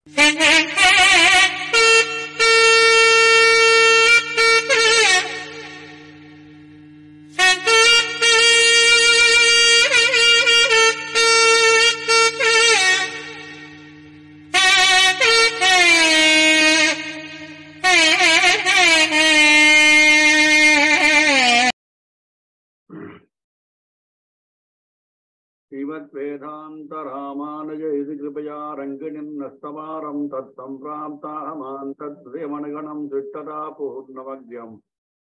श्रीमद्वेदान्तरामानुजयति कृपया रङ्गिणीं नस्तवारं तत्सम्प्राप्ताहमान् तद्प्रेमनिगणं दृष्टदा पूर्णमग्र्यम्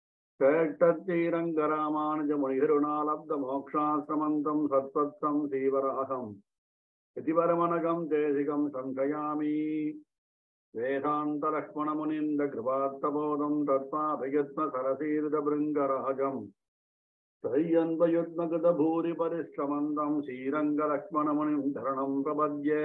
श्रेष्ठतीरङ्गरामानुजमुनिरुणालब्धमोक्षाश्रमन्तं सत्त्वत्सं श्रीवराहम् इति परमनगं देशिकं संशयामि वेदान्तलक्ष्मणमुनीन्द्रकृपात्तबोधं तत्त्वाभियत्नसरसीर्दभृङ्गराजम् सह्यन्वयुग्मगतभूरि परिश्रमन्तं श्रीरङ्गलक्ष्मणमुनिं शरणं प्रपद्ये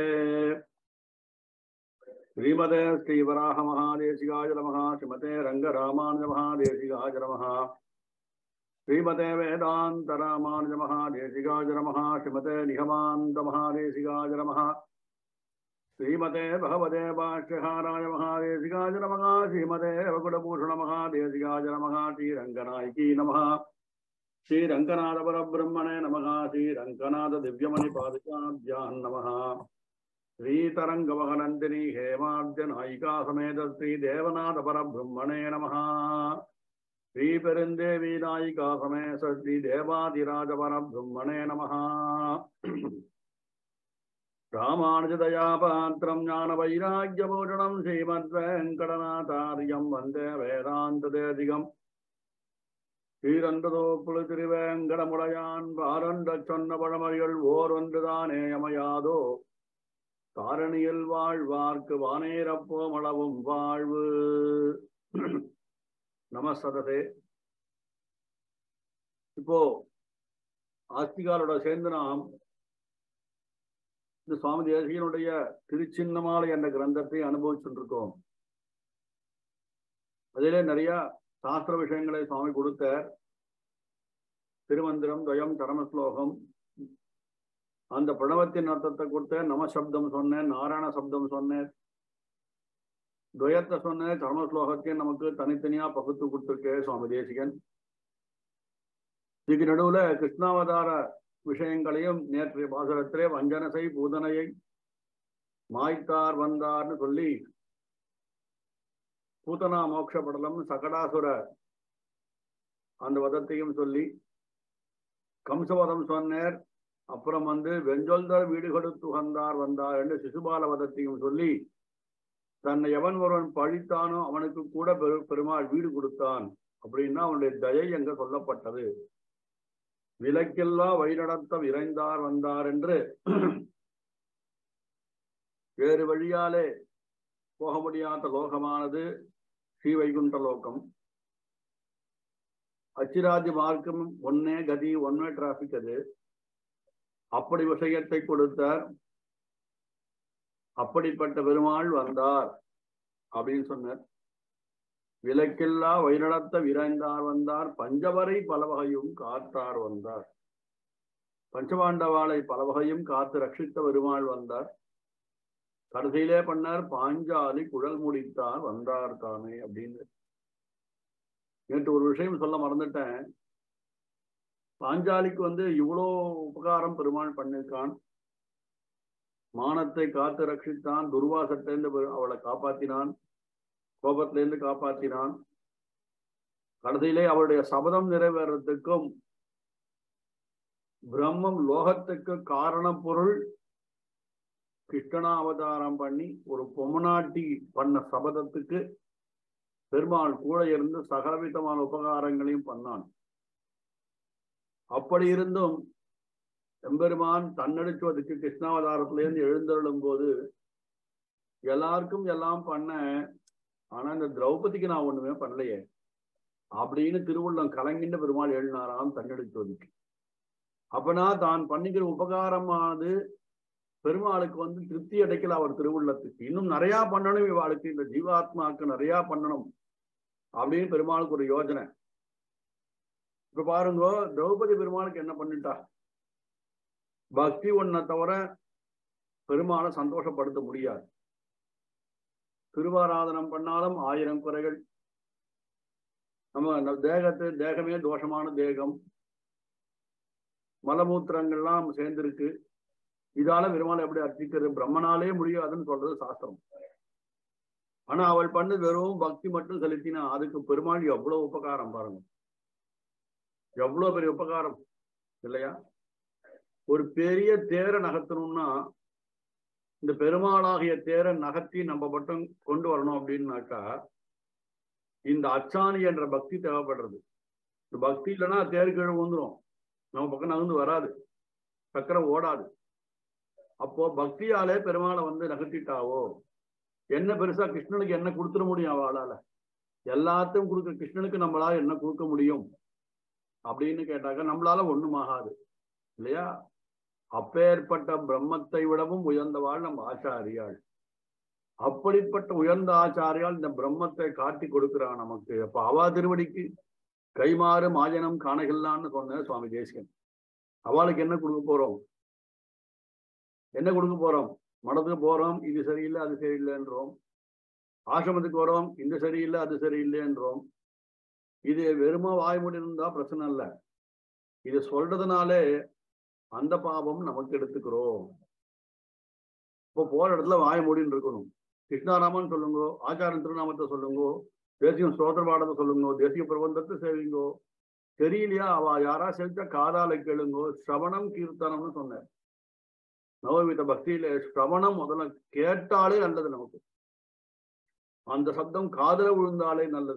श्रीमते श्रीवराहमहादेशिकाय नमः श्रीमते रङ्गरामानुजमहादेशिकाय नमः श्रीमते वेदान्तरामानुजमहादेशिकाय नमः श्रीमते निगमान्तमहादेशिकाय नमः श्रीमते भगवते भाष्यहाराय महादेशिकाय नमः श्रीमते वकुटभूषणमहादेशिकाय नमः श्रीरङ्गनायकी नमः श्रीरङ्गनाथ परब्रह्मणे नमः श्रीरङ्गनाथ दिव्यमणिपादुकाभ्यां नमः श्रीतरङ्गमहनन्दिनी हेमाब्जनायिका समेत श्रीदेवनाथ परब्रह्मणे नमः श्रीपेरुन्देवी नायिका समेत श्रीदेवादिराज परब्रह्मणे नमः रामानुजदयापात्रं ज्ञानवैराग्यभूषणं श्रीमद्वेङ्कटनाथार्यं वन्दे वेदान्तदेशिकम् ஸ்ரீரந்ததோப்புல திருவேங்கடமுடையான் பாரண்ட சொன்ன பழமொழிகள் ஓரொன்றுதானே யமையாதோ காரணியில் வாழ்வார்க்கு வானேரப்போம் அளவும் வாழ்வு. நமஸ்ததே. இப்போ ஆஸ்திகாலோட சேர்ந்து நாம் இந்த சுவாமி தேசிகனுடைய திருச்சின்னமாலை என்ற கிரந்தத்தை அனுபவிச்சுருக்கோம். அதிலே நிறைய சாஸ்திர விஷயங்களை சுவாமி கொடுத்தார். திருமந்திரம், துவயம், சரமஸ்லோகம், அந்த பிரணவத்தின் அர்த்தத்தை கொடுத்த நமசப்தம் சொன்னேன், நாராயண சப்தம் சொன்னேன், துவயத்தை சொன்னேன், சரமஸ்லோகத்தையும் நமக்கு தனித்தனியா பகுத்து கொடுத்திருக்கே சுவாமி தேசிகன். இதுக்கு நடுவுல கிருஷ்ணாவதார விஷயங்களையும் நேற்றைய பாசுரத்திலே வஞ்சனசை பூதனையை மாய்த்தார் வந்தார்னு சொல்லி பூதனா மோட்ச படலம் சகடாசுர அந்த வதத்தையும் சொல்லி கம்சவதம் சொன்னார். அப்புறம் வெஞ்சொல்தர் வீடு கொடுத்து வந்தார் என்று சிசுபால வதத்தையும் சொல்லி தன்னை எவன் ஒருவன் பழித்தானோ அவனுக்கு கூட பெருமாள் வீடு கொடுத்தான் அப்படின்னா அவனுடைய தயை எங்க சொல்லப்பட்டது. விலக்கெல்லா வழிநடத்த விரைந்தார் வந்தார் என்று வேறு வழியாலே போக முடியாத லோகமானது ஸ்ரீவைகுண்ட லோகம். அச்சிராஜ் மார்க்கம் ஒன்னே கதி, ஒன்னே டிராபிக். அது அப்படி விஷயத்தை கொடுத்தார். அப்படிப்பட்ட பெருமாள் வந்தார் அப்படின்னு சொன்னார். விலக்கில்லா வழிநடத்த விரைந்தார் வந்தார், பஞ்சவரை பலவகையும் காத்தார் வந்தார். பஞ்சபாண்டவாளை பலவகையும் காத்து ரட்சித்த பெருமாள் வந்தார். கடைசியிலே பண்ணார் பாஞ்சாலி குழல் முடித்தார் வந்தார் தானே அப்படின்னு. நேற்று ஒரு விஷயம் சொல்ல மறந்துட்டேன். பாஞ்சாலிக்கு இவ்வளோ உபகாரம் பெருமாள் பண்ணிருக்கான். மானத்தை காத்து ரட்சித்தான், துர்வாசத்திலிருந்து அவளை காப்பாத்தினான், கோபத்திலிருந்து காப்பாத்தினான். கடைசியிலே அவருடைய சபதம் நிறைவேறத்துக்கும் பிரம்மம் லோகத்துக்கு காரண பொருள் கிருஷ்ணா அவதாரம் பண்ணி ஒரு பொம்மநாட்டி பண்ண சபதத்துக்கு பெருமாள் கூட இருந்து சகலவிதமான உபகாரங்களையும் பண்ணான். அப்படி இருந்தும் எம்பெருமான் தன்னடிச்சுவதுக்கு கிருஷ்ணாவதாரத்திலேருந்து எழுந்தருளும் போது எல்லாருக்கும் எல்லாம் பண்ண, ஆனா இந்த திரௌபதிக்கு நான் ஒண்ணுமே பண்ணலையே அப்படின்னு திருவுள்ளம் கலங்கின்ற பெருமாள் எழுதினாராம் தன்னடிச்சுவதுக்கு. அப்பனா தான் பண்ணிக்கிற உபகாரமானது பெருமாளுக்கு திருப்தி அடைக்கல. அவர் திருவுள்ளத்துக்கு இன்னும் நிறைய பண்ணணும், இவாளுக்கு இந்த ஜீவாத்மாவுக்கு நிறைய பண்ணணும் அப்படின்னு பெருமாளுக்கு ஒரு யோஜனை. இப்ப பாருங்க, திரௌபதி பெருமாளுக்கு என்ன பண்ணிட்டா? பக்தி ஒன்ன தவிர பெருமாளை சந்தோஷப்படுத்த முடியாது. திருவாராதனம் பண்ணாலும் 1000 குறைகள். நம்ம தேகமே தோஷமான தேகம், மலமூத்திரங்கள்லாம் சேர்ந்திருக்கு. இதால பெருமாளை எப்படி அர்ச்சிக்கிறது? பிரம்மனாலே முடியாதுன்னு சொல்றது சாஸ்திரம். ஆனா அவள் பண்ணு வெறும் பக்தி மட்டும் செலுத்தினா அதுக்கு பெருமாள் எவ்வளவு உபகாரம் பாருங்க, எவ்வளவு பெரிய உபகாரம் இல்லையா? ஒரு பெரிய தேரை நகர்த்தணும்னா இந்த பெருமாளாகிய தேரை நகர்த்தி நம்ம மட்டும் கொண்டு வரணும் அப்படின்னாக்கா இந்த அச்சாணி என்ற பக்தி தேவைப்படுறது. இந்த பக்தி இல்லைன்னா தேர் கீழே வந்துடும், நம்ம பக்கம் நகர்ந்து வராது, சக்கரம் ஓடாது. அப்போ பக்தியாலே பெருமாளை வந்து நகர்த்திட்டாவோ என்ன பெருசா கிருஷ்ணனுக்கு என்ன கொடுத்துட முடியும்? அவளால எல்லாத்தையும் கொடுக்க கிருஷ்ணனுக்கு நம்மளால என்ன கொடுக்க முடியும் அப்படின்னு கேட்டாக்க நம்மளால ஒண்ணும் ஆகாது இல்லையா? அப்பேற்பட்ட பிரம்மத்தை விடவும் உயர்ந்தவாள் நம்ம ஆச்சாரியாள். அப்படிப்பட்ட உயர்ந்த ஆச்சாரியால் இந்த பிரம்மத்தை காட்டி கொடுக்கிறான் நமக்கு. அப்ப அவா திருவடிக்கு கைமாறு மாஜனம் காணகில்லான்னு சொன்ன சுவாமி தேசிகன். அவளுக்கு என்ன கொடுக்க போறோம்? என்ன கொடுக்க போறோம்? மடத்துக்கு போறோம், இது சரியில்லை அது சரியில்லைன்றோம். ஆசிரமத்துக்கு வரோம், இந்த சரியில்லை அது சரியில்லைன்றோம். இது வெறுமா வாய்மொழி இருந்தா பிரச்சனை இல்லை, இது சொல்றதுனாலே அந்த பாவம் நமக்கு எடுத்துக்கிறோம். இப்போ போற இடத்துல வாய்மொழின்னு இருக்கணும். கிருஷ்ணாராமன் சொல்லுங்கோ, ஆச்சாரன் திருநாமத்தை சொல்லுங்கோ, தேசிய ஸ்தோத்திர பாடத்தை சொல்லுங்கோ, தேசிய பிரபந்தத்தை சேவிங்கோ. தெரியலையா அவ யாரா செலுத்த காதால கேளுங்கோ. சிரவணம் கீர்த்தனம்னு சொன்னேன். நவவித பக்தியில சிரவணம் முதல்ல கேட்டாலே நல்லது நமக்கு. அந்த சப்தம் காதல விழுந்தாலே நல்லது.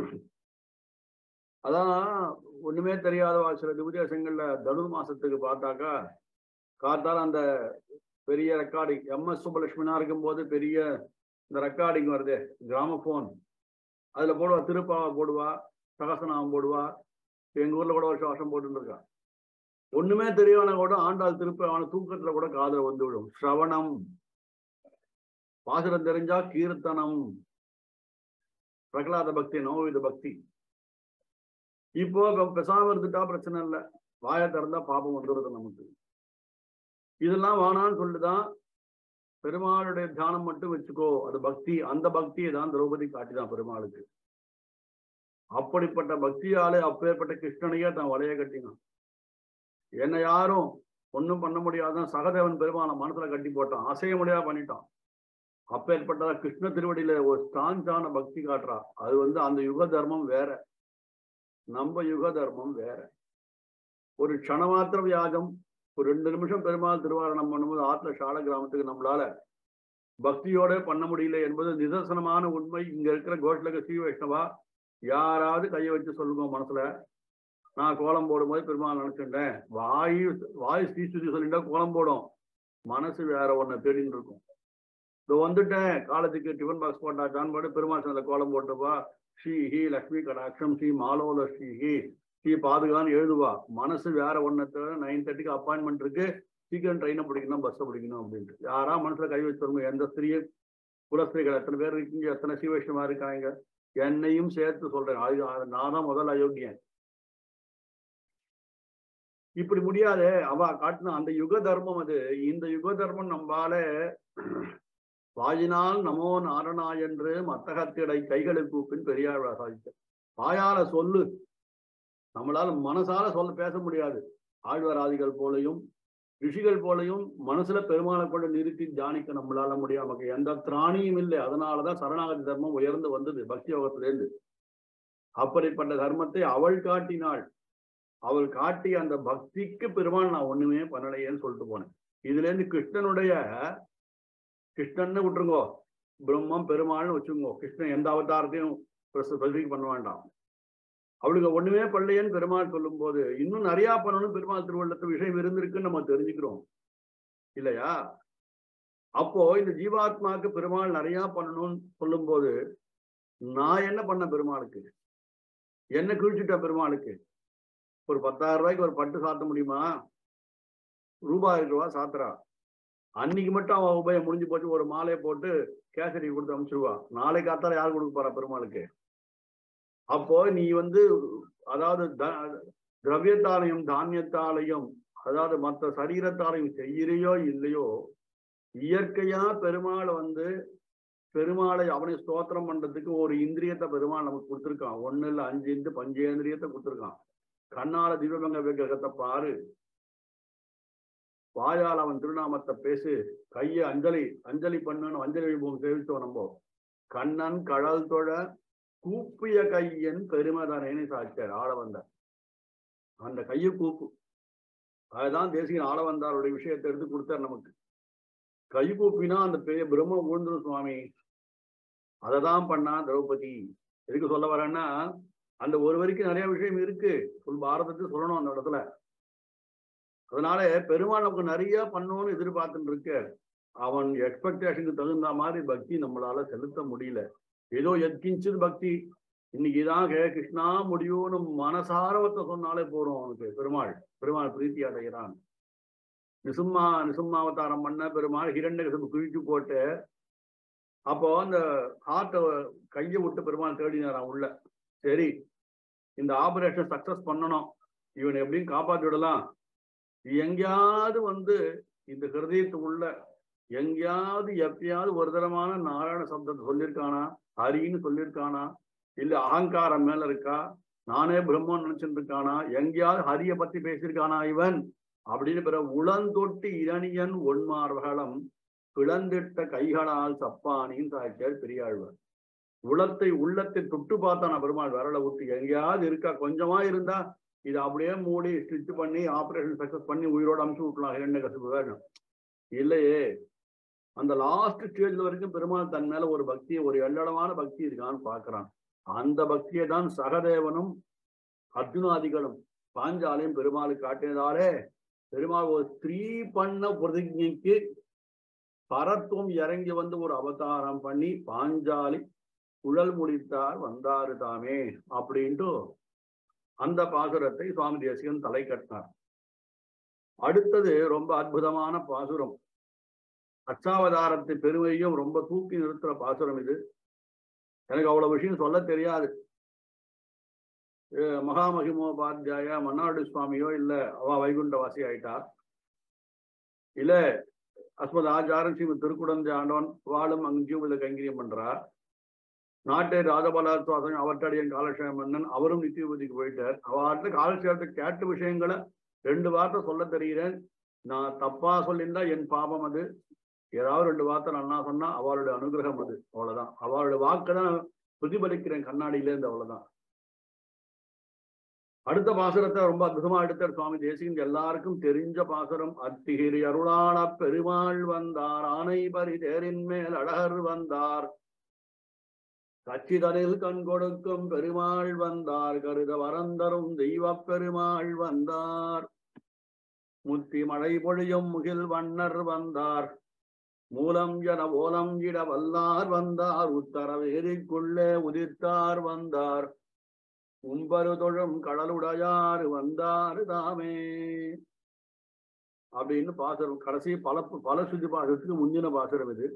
அதான் ஒண்ணுமே தெரியாதவா சில திவ்யதேசங்கள்ல தனுர் மாசத்துக்கு பார்த்தாக்கா காத்தால அந்த பெரிய ரெக்கார்டிங் MS சுப்பலட்சுமினா இருக்கும் போது பெரிய இந்த ரெக்கார்டிங் வருது, கிராமபோன், அதுல போடுவா, திருப்பாவை போடுவா, சகசநாமம் போடுவா. எங்க ஊர்ல கூட வருஷம் வருஷம் போட்டு இருக்கா. ஒண்ணுமே தெரியவன கூட ஆண்டாள் திருப்ப அவன தூக்கத்துல கூட காதல வந்து விடும். சிரவணம், பாசுரம் தெரிஞ்சா கீர்த்தனம், பிரகலாத பக்தி, நவவித பக்தி. இப்போ பெசாம இருந்துட்டா பிரச்சனை இல்லை, வாயை திறந்தா பாபம் வந்துடுறது நமக்கு. இதெல்லாம் வேணான்னு சொல்லிட்டுதான் பெருமாளுடைய தியானம் மட்டும் வச்சுக்கோ, அது பக்தி. அந்த பக்தியை தான் திரௌபதி காட்டிதான் பெருமாளுக்கு. அப்படிப்பட்ட பக்தியாலே அப்பேற்பட்ட கிருஷ்ணனையே தான் வளைய கட்டினான். என்ன யாரும் ஒன்றும் பண்ண முடியாதான் சகதேவன் பெருமாளை மனசுல கட்டி போட்டான், அசைய முடியாத பண்ணிட்டான். அப்பேற்பட்ட கிருஷ்ண திருவடியில ஒரு ஸ்டான்ஸான பக்தி காட்டுறா. அது வந்து அந்த யுக தர்மம் வேற, நம்ம யுக தர்மம் வேற. ஒரு க்ஷணமாத்திர வியாஜம், ஒரு 2 நிமிஷம் பெருமாள் திருவாரணம் பண்ணும்போது ஆத்துல சால கிராமத்துக்கு நம்மளால பக்தியோட பண்ண முடியல என்பது நிதர்சனமான உண்மை. இங்க இருக்கிற கோஷ்டலுக்கு ஸ்ரீ வைஷ்ணவா யாராவது கையை வச்சு சொல்லுங்க மனசுல, நான் கோலம் போடும்போது பெருமாள் நினைச்சுட்டேன். வாய் ஸ்ரீஸ்துதி சொல்லிட்டா கோலம் போடும், மனசு வேற ஒன்ன தேடின்னு இருக்கும். இதோ வந்துட்டேன், காலேஜுக்கு டிஃபன் பாக்ஸ் போட்டாச்சான்னு பாட்டு பெருமாள் சந்தில கோலம் போட்டுவா, ஸ்ரீஹி லக்ஷ்மி கடாட்சம் ஸ்ரீ மாலோல ஸ்ரீஹி ஸ்ரீ பாதுகான்னு எழுதுவா. மனசு வேற ஒன்னத்தை 9:30க்கு அப்பாயின்மெண்ட் இருக்கு, சீக்கிரம் ட்ரெயினை பிடிக்கணும், பஸ்ஸை பிடிக்கணும் அப்படின்ட்டு. யாரா மனசுல கை வச்சுருங்க. எந்த ஸ்திரீயும் குலஸ்திரீகள் எத்தனை பேர் இருக்கீங்க, எத்தனை சீவைஷ்ணமா இருக்காங்க, என்னையும் சேர்த்து சொல்றேன். நான் தான் முதல் அயோக்கியன். இப்படி முடியாத அவ காட்டின அந்த யுக தர்மம் அது. இந்த யுக தர்மம் நம்மால வாயினால் நமோ நாரணா என்று மத்தகத்திடை கைகளுக்கு கூப்பின் பெரியார் சாதித்த வாயால சொல்லு, நம்மளால மனசால சொல்ல பேச முடியாது. ஆழ்வாராதிகள் போலையும் ரிஷிகள் போலையும் மனசுல பெருமாளை கொண்டு நிறுத்தி தியானிக்க நம்மளால முடியும். நமக்கு எந்த திராணியும் இல்லை. அதனாலதான் சரணாகதி தர்மம் உயர்ந்து வந்தது பக்தி யோகத்திலேருந்து. அப்படிப்பட்ட தர்மத்தை அவள் காட்டினாள். அவள் காட்டி அந்த பக்திக்கு பெருமாள் நான் ஒண்ணுமே பண்ணலையேன்னு சொல்லிட்டு போனேன். இதுல இருந்து கிருஷ்ணன்னு விட்டுருங்கோ, பிரம்மம் பெருமாள்னு வச்சுக்கோங்க. கிருஷ்ணன் எந்த அவதாரத்தையும் ஸ்பெசிஃபிக் பண்ண வேண்டாம். அவளுக்கு ஒண்ணுமே பண்ணலையேன்னு பெருமாள் சொல்லும் போது இன்னும் நிறைய பண்ணணும். பெருமாள் திருவள்ளத்து விஷயம் இருந்திருக்குன்னு நம்ம தெரிஞ்சுக்கிறோம் இல்லையா? அப்போ இந்த ஜீவாத்மாவுக்கு பெருமாள் நிறைய பண்ணணும்னு சொல்லும் போது நான் என்ன பண்ண பெருமாளுக்கு? என்ன கிழிச்சுட்ட பெருமாளுக்கு? ஒரு 10,000 ரூபாய்க்கு ஒரு பட்டு சாத்த முடியுமா? ரூபாய் சாத்துறா. அன்னைக்கு மட்டும் அவன் உபயம் முடிஞ்சு போச்சு, ஒரு மாலையை போட்டு கேசரி கொடுத்து அனுப்பிச்சிருவா. நாளைக்கு காத்தால யார் கொடுக்க போறா பெருமாளுக்கு? அப்போ நீ வந்து அதாவது திரவியத்தாலையும் தானியத்தாலையும் அதாவது மற்ற சரீரத்தாலையும் செய்யறையோ இல்லையோ, இயற்கையா பெருமாள் வந்து பெருமாளை அவனை ஸ்தோத்திரம் பண்றதுக்கு ஒரு இந்திரியத்தை பெருமாள் நமக்கு கொடுத்துருக்கான். 1 இல்ல 5 பஞ்சேந்திரியத்தை கொடுத்துருக்கான். கண்ணால திவ்யமங்க விக்கிரகத்தை பாரு, வாயால் அவன் திருநாமத்தை பேசு, கையை அஞ்சலி பண்ணுன்னு அஞ்சலி வைபவம் சேவிச்சோம். நம்ம கண்ணன் கடல் தொழ கூப்பிய கையன் பெருமதனேன்னு சாச்சார் ஆள வந்தார். அந்த கையை கூப்பு, அதுதான் தேசிகன் ஆள வந்தாருடைய விஷயத்தை எடுத்து கொடுத்தார் நமக்கு. கை கூப்பினா அந்த பெரிய பிரம்ம ஊழ்ந்துரும் சுவாமி. அததான் பண்ணா திரௌபதி. எதுக்கு சொல்ல வரேன்னா, அந்த ஒரு வரைக்கும் நிறைய விஷயம் இருக்கு, ஃபுல் பாரதத்துக்கு சொல்லணும் அந்த இடத்துல. அதனால பெருமாள் நமக்கு நிறைய பண்ணணும்னு எதிர்பார்த்துட்டு இருக்க. அவன் எக்ஸ்பெக்டேஷனுக்கு தகுந்த மாதிரி பக்தி நம்மளால செலுத்த முடியல. ஏதோ எத்கிஞ்சது பக்தி, இன்னைக்குதான் கிருஷ்ணா முடியும்னு மனசாரவத்தை சொன்னாலே போறோம் அவனுக்கு. பெருமாள் பிரீத்தி அடைகிறான். நிசும்மாவதாரம் பண்ண பெருமாள் ஹிரண்யகசிபு குவிச்சு போட்டு, அப்போ அந்த ஹார்ட்டை கையை விட்டு பெருமாள் தேடினாரான் உள்ள. சரி, இந்த ஆபரேஷன் சக்சஸ் பண்ணணும், இவனை எப்படியும் காப்பாற்றி விடலாம். எங்கேயாவது இந்த ஹிருதயத்துக்குள்ள எங்கேயாவது எப்பயாவது ஒரு தரமான நாராயண சப்தத்தை சொல்லியிருக்கானா, ஹரின்னு சொல்லியிருக்கானா, இல்ல அகங்காரம் மேல இருக்கா, நானே பிரம்மன் நினைச்சுட்டு இருக்கானா, எங்கேயாவது ஹரிய பத்தி பேசியிருக்கானா இவன் அப்படின்னு பிற உளந்தொட்டு இரணியன் ஒன்மார்வகளம் பிளந்திட்ட கைகளால் சப்பானின்னு சாய்ச்சார் பெரியாழ்வார். உள்ளத்தை தொட்டு பார்த்தானா பெருமாள் விரலை விட்டு, எங்கேயாவது இருக்கா, கொஞ்சமா இருந்தா இதை அப்படியே மூடி ஸ்டிச் பண்ணி ஆபரேஷன் சக்சஸ் பண்ணி உயிரோடு அமுச்சு விட்டலாம் ஹிரண்யகசிபு வேணும். இல்லையே, அந்த லாஸ்ட் ஸ்டேஜ்ல வரைக்கும் பெருமாள் தன் மேல ஒரு பக்தியை, ஒரு எல்லடமான பக்தி இருக்கான்னு பாக்குறான். அந்த பக்தியை தான் சகதேவனும் அர்ஜுனாதிகளும் பாஞ்சாலையும் பெருமாளுக்கு காட்டினதாலே பெருமாள் ஒரு ஸ்திரீ பண்ண பிரதிஜைக்கு பரத்துவம் இறங்கி ஒரு அவதாரம் பண்ணி பாஞ்சாலி குழல் முடித்தார் வந்தாரு தாமே அப்படின்ட்டு அந்த பாசுரத்தை சுவாமி தேசிகன் தலை கட்டினார். அடுத்தது ரொம்ப அற்புதமான பாசுரம், அச்சாவதாரத்தை பெருமையும் ரொம்ப தூக்கி நிறுத்துற பாசுரம் இது. எனக்கு அவ்வளவு விஷயம் சொல்ல தெரியாது. மகாமகிமோபாத்தியாய மன்னாடு சுவாமியோ இல்ல அவ வைகுண்டவாசி ஆயிட்டா, இல்ல அஸ்மத் ஆச்சாரம் ஸ்ரீமத் திருக்குடந்தை ஆண்டவன் வாழும் அங்கேயும் கைங்கரியம் பண்றா. நாட்டை ராஜபாலாசுவாசன் அவற்றடியன் காலக்ஷேம மன்னன் அவரும் நித்தியபதிக்கு போயிட்டார். அவர்கிட்ட காலக்ஷேபத்தை கேட்ட விஷயங்களை 2 வார்த்தை சொல்ல தெரிகிறேன். நான் தப்பா சொல்லியிருந்தா என் பாபம் அது. ஏதாவது 2 வார்த்தை நல்லா சொன்னா அவளுடைய அனுகிரகம் அது, அவ்வளவுதான். அவளுடைய வாக்குதான் பிரதிபலிக்கிறேன் கண்ணாடியில இருந்து, அவ்வளவுதான். அடுத்த பாசுரத்தை ரொம்ப அற்புதமா எடுத்தார் சுவாமி தேசிகன். எல்லாருக்கும் தெரிஞ்ச பாசுரம். அத்திகிரி அருளாள பெருமாள் வந்தார், ஆனை பரி தேரின் மேல் அழகர் வந்தார், கச்சிதனில் கண் கொடுக்கும் பெருமாள் வந்தார், கருத வரந்தரும் தெய்வ பெருமாள் வந்தார், முத்தி மழை பொழியும் முகில் வண்ணர் வந்தார், மூலம் என ஓலம் இட வல்லார் வந்தார், உத்தரவேரிக்குள்ளே உதித்தார் வந்தார், உம்பரு தொழும் கடலுடையாறு வந்தாரு தாமே அப்படின்னு பாசுரம். கடைசி பல சுத்தி பாசுரத்துக்கு முந்தின பாசுரம் இது.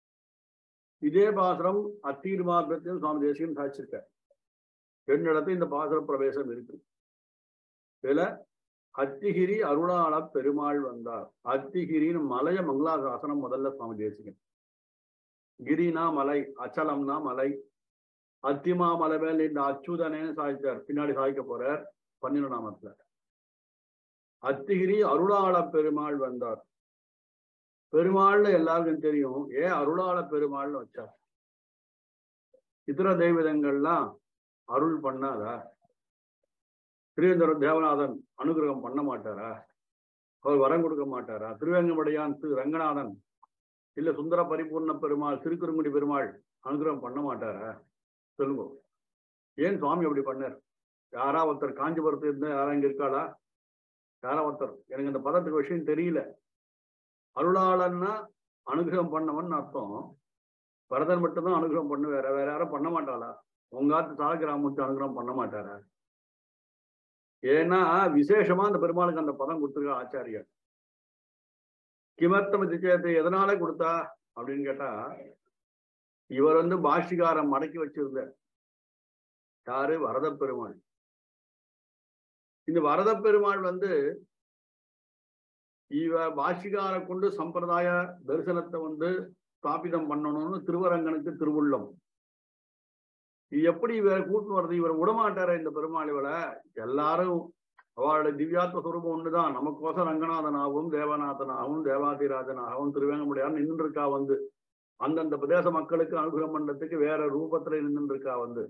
இதே பாசுரம் அத்தீர் மார்க்கத்தில் சுவாமி தேசிகன் சாதிச்சிருக்க. 2 இடத்துல இந்த பாசுர பிரவேசம் இருக்கு. இதுல அத்திகிரி அருளாள பெருமாள் வந்தார். அத்திகிரின்னு மலைய மங்களாசாசனம் முதல்ல சுவாமி தேசிகன். கிரினா மலை, அச்சலம்னா மலை. அத்திமா மலை மேல் இந்த அச்சுதனேன்னு சாதிச்சார், பின்னாடி சாதிக்க போறார் 12ஆமத்துல. அத்திகிரி அருளாள பெருமாள் வந்தார். பெருமாள்னு எல்லாருக்கும் தெரியும், ஏன் அருளாள பெருமாள்னு வச்சார்? இதர தெய்வங்கள்லாம் அருள் பண்ணாதா? திருவேந்தர தேவநாதன் அனுகிரகம் பண்ண மாட்டாரா? அவர் வரம் கொடுக்க மாட்டாரா? திருவேங்கமடையான் திரு ரங்கநாதன் இல்ல சுந்தர பரிபூர்ண பெருமாள் திருக்குறுங்குடி பெருமாள் அனுகிரகம் பண்ண மாட்டாரா? சொல்லுங்க. ஏன் சுவாமி அப்படி பண்ணார்? யாரா ஒருத்தர் காஞ்சிபுரத்து இருந்தா யாரா இங்க இருக்காளா? யாரா ஒருத்தர், எனக்கு இந்த பதத்துக்கு விஷயம் தெரியல. அருளாளன்னா அனுகிரகம் பண்ணவன் அர்த்தம். பரதன் மட்டும்தான் அனுகிரகம் பண்ணு, வேற யாரும் பண்ண மாட்டாளா? உங்காத்து சாலக்கிராமத்து அனுகிரகம் பண்ண மாட்டாரா? ஏன்னா விசேஷமா அந்த பெருமாளுக்கு அந்த பதம் கொடுத்துருக்க ஆச்சாரியர். கிமர்த்தம் திச்சயத்தை எதனால கொடுத்தா அப்படின்னு கேட்டா, இவர் பாஷ்டிகாரம் மடக்கி வச்சிருந்த யாரு? வரத பெருமாள். இந்த வரத பெருமாள் இவ பாஷ்டிகார கொண்டு சம்பிரதாய தரிசனத்தை ஸ்தாபிதம் பண்ணணும்னு திருவரங்கனுக்கு திருவுள்ளம். எப்படி இவரை கூட்டு வர்றது? இவரை விடமாட்டார இந்த பெருமாள். இவரை எல்லாரும் அவளுடைய திவ்யாத்ம சுரூபம் ஒண்ணுதான். நமக்கோசம் ரங்கநாதனாகவும் தேவநாதனாகவும் தேவாதிராஜனாகவும் திருவேங்கமுடியார் நின்று இருக்கா வந்து. அந்தந்த பிரதேச மக்களுக்கு அனுகிரகம் பண்றதுக்கு வேற ரூபத்துல நின்று இருக்கா வந்து.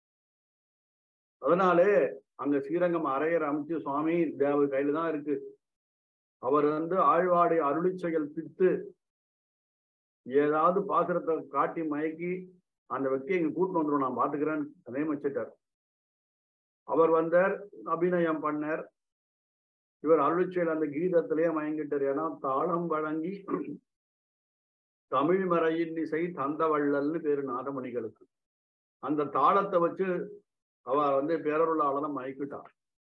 அதனாலே அங்க ஸ்ரீரங்கம் அரையர் அமைச்சு சுவாமி தேவ கையில தான் இருக்கு. அவர் வந்து ஆழ்வாடை அருளி செயல் பித்து ஏதாவது பாசுரத்தை காட்டி மயக்கி அந்த వ్యక్తిயை இங்க கூட்டு வந்துடும், நான் பாத்துக்கிறேன்னு நியமிச்சிட்டார். அவர் வந்தார், அபிநயம் பண்ணார். இவர் அருளிச்செயல் அந்த கீதத்திலேயே மயங்கிட்டார். ஏன்னா தாளம் வழங்கி தமிழ் மறையின் இசை தந்தவள்ளல்னு பேரு நாதமணிகளுக்கு. அந்த தாளத்தை வச்சு அவ வந்து பேரருளாளனை மயக்கிட்டார்.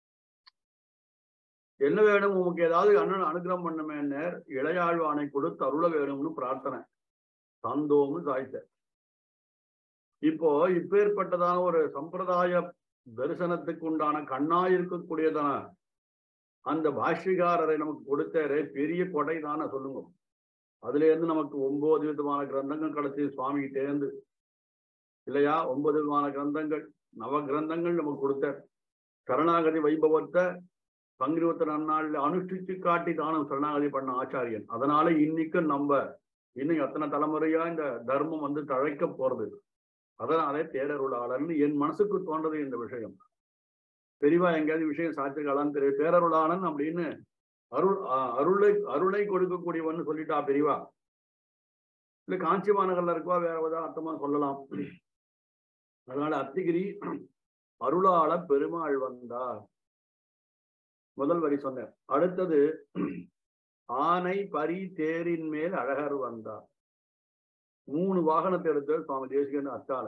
என்ன வேணும் உமக்கு, ஏதாவது அண்ணன் அனுகிரகம் பண்ணுமேன்னர். இளையாழ்வானை கொடுத்து அருள வேணும்னு பிரார்த்தனை தந்தோம்னு சாய்த்த. இப்போ இப்பேற்பட்டதான ஒரு சம்பிரதாய தரிசனத்துக்கு உண்டான கண்ணாய் இருக்கக்கூடியதான அந்த பாஷ்யகாரரை நமக்கு கொடுத்தாரே, பெரிய கொடை தானே சொல்லுங்க. அதுல இருந்து நமக்கு 9 விதமான கிரந்தங்கள் கிடைச்சி சுவாமிகிட்டேந்து இல்லையா. 9 விதமான கிரந்தங்கள், நவ கிரந்தங்கள் நமக்கு கொடுத்தார். சரணாகதி வைபவத்தை பங்கிருவத்த நன்னாள் அனுஷ்டிச்சு காட்டி தானம் சரணாகதி பண்ண ஆச்சாரியன். அதனால இன்னைக்கு நம்ம இன்னும் எத்தனை தலைமுறையா இந்த தர்மம் வந்து தழைக்க போறது. அதனாலே பேரருளாளர்னு என் மனசுக்கு தோன்றது இந்த விஷயம். பெரியவா எங்கேயாவது விஷயம் சாட்சிகளான்னு தெரியும். பேரருளாளன் அப்படின்னு அருளை கொடுக்கக்கூடியவன் சொல்லிட்டா பெரியவா. இல்ல காஞ்சி மாநகர்ல இருக்கவா வேற ஏதாவது அர்த்தமா சொல்லலாம். அதனால அத்திகிரி அருளாள பெருமாள் வந்தார் முதல் வரி சொன்னார். அடுத்தது ஆனை பரி தேரின் மேல் அழகர் வந்தார். 3 வாகனத்தை எடுத்து சுவாமி தேசிகன் அத்தால.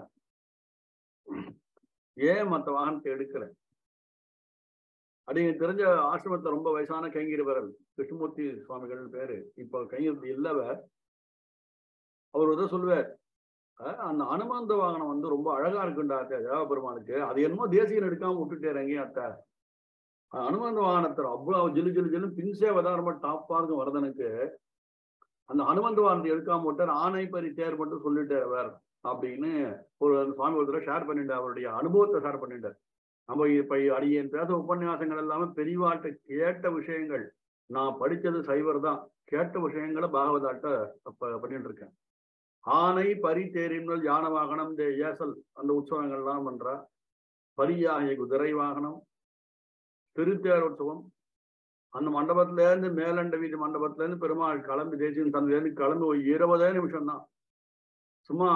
ஏன் மற்ற வாகனத்தை எடுக்கல? அப்படிங்க தெரிஞ்ச ஆசிரமத்தை ரொம்ப வயசான கைங்கிருவர்கள் கிருஷ்ணமூர்த்தி சுவாமிகள் பேரு. இப்ப கைங்கிருத்தி இல்லவர். அவர் உதவ சொல்வார், அந்த அனுமந்த வாகனம் வந்து ரொம்ப அழகா இருக்குண்டா தேவ பெருமானுக்கு. அது என்னமோ தேசிகன் எடுக்காம விட்டுட்டேறங்க அத்தை. அனுமந்த வாகனத்தை அவ்வளவு ஜிலு ஜிலு ஜிலு பின்சேவதான் ரொம்ப டாப்பா இருக்கும் வரதனுக்கு. அந்த அனுமந்த வாகனத்தை எடுக்காம விட்டார். ஆனை பரி தேர் மட்டும் சொல்லிட்டார் அப்படின்னு ஒரு சுவாமி ஒரு தடவை ஷேர் பண்ணிட்டார். அவருடைய அனுபவத்தை ஷேர் பண்ணிட்டார். நம்ம இப்ப அடியேன் பேச உபன்யாசங்கள் எல்லாமே பெரியவாட்ட கேட்ட விஷயங்கள். நான் படிச்சது சைவர் தான். கேட்ட விஷயங்களை பாகவதாட்ட பண்ணிட்டு இருக்கேன். ஆனை பரி தேரின்கள் யானை வாகனம், இந்த ஏசல் அந்த உற்சவங்கள்லாம் பண்றா. பரியாகிய குதிரை வாகனம், திருத்தேர் உற்சவம். அந்த மண்டபத்துல இருந்து மேலண்ட வீட்டு மண்டபத்துல இருந்து பெருமாள் கிளம்பி தேசியம் தந்தையிலேருந்து கிளம்பி ஒரு 20 நிமிஷம் தான். சும்மா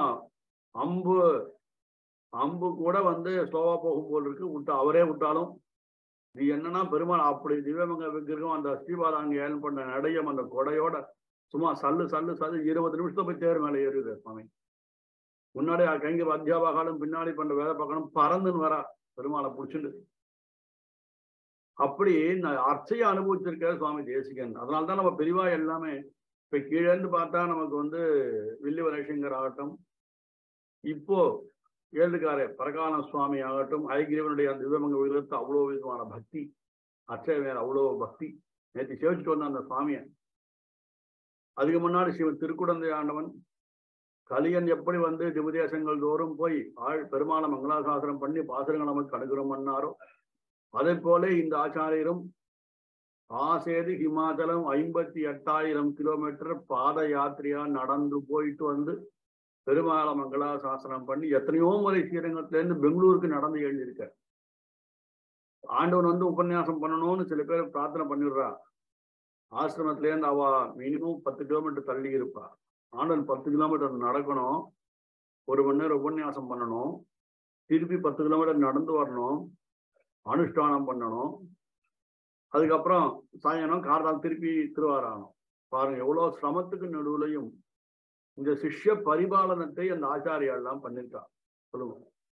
அம்பு கூட வந்து ஸ்லோவா போகும் போல் இருக்கு. அவரே விட்டாலும் இது என்னன்னா பெருமாள் அப்படி திவ்யமங்க விக்கிரகம் அந்த ஸ்ரீபாதாங்க ஏன் பண்ண நடையம் அந்த கொடையோட சும்மா சல்லு 20 நிமிஷத்தை போய் தேர் மேலே ஏறுது சுவாமி. முன்னாடி கைங்க அத்தியாபகாலும் பின்னாடி பண்ற வேலை பார்க்கணும். பறந்துன்னு வரா பெருமாளை பிடிச்சிட்டு. அப்படி அர்ச்சையை அனுபவிச்சிருக்க சுவாமி தேசிகன். அதனால்தான் நம்ம பெரிவா எல்லாமே இப்ப கீழே இருந்து பார்த்தா நமக்கு வந்து வில்லிவரேஷங்கர் ஆகட்டும், இப்போ ஏழுக்காரே பரகால சுவாமி ஆகட்டும், ஐகிரவனுடைய அந்த திவ்யமங்க விகிதத்தை அவ்வளோ விதமான பக்தி, அர்ச்சை வேற அவ்வளோ பக்தி. நேற்று சேவிச்சுட்டு வந்த அந்த சுவாமியை. அதுக்கு முன்னாடி சிவன் திருக்குடந்தை ஆண்டவன் கலியன் எப்படி வந்து திவ்யதேசங்கள் தோறும் போய் பெருமாளை மங்களாசாசனம் பண்ணி பாசுரங்கள் நமக்கு அனுகிரகம் பண்ணாரோ, அதே போல இந்த ஆச்சாரியரும் ஆசேது ஹிமாச்சலம் 58,000 கிலோமீட்டர் பாத யாத்திரையா நடந்து போயிட்டு வந்து பெருமாள மங்களாசாசனம் பண்ணி எத்தனையோ முறை ஸ்ரீரங்கத்துல இருந்து பெங்களூருக்கு நடந்து எழுதியிருக்க. ஆண்டவன் வந்து உபன்யாசம் பண்ணணும்னு சில பேர் பிரார்த்தனை பண்ணிடுறா. ஆசிரமத்துல இருந்து அவ மினிமம் 10 கிலோமீட்டர் தள்ளி இருப்பா. ஆண்டவன் 10 கிலோமீட்டர் நடக்கணும், 1 மணி நேரம் உபன்யாசம் பண்ணணும், திருப்பி 10 கிலோமீட்டர் நடந்து வரணும், அனுஷ்டானம் பண்ணணும், அதுக்கப்புறம் சாயங்காலம் கார்தால் திருப்பி திருவாராகணும். பாருங்க எவ்வளவு சிரமத்துக்கு நடுவுலையும் இந்த சிஷ்ய பரிபாலனத்தை அந்த ஆச்சாரியா எல்லாம் பண்ணிருக்கா. சொல்லுங்க.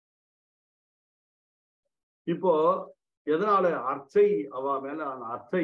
இப்போ எதனால அர்ச்சை அவ மேல அந்த அர்ச்சை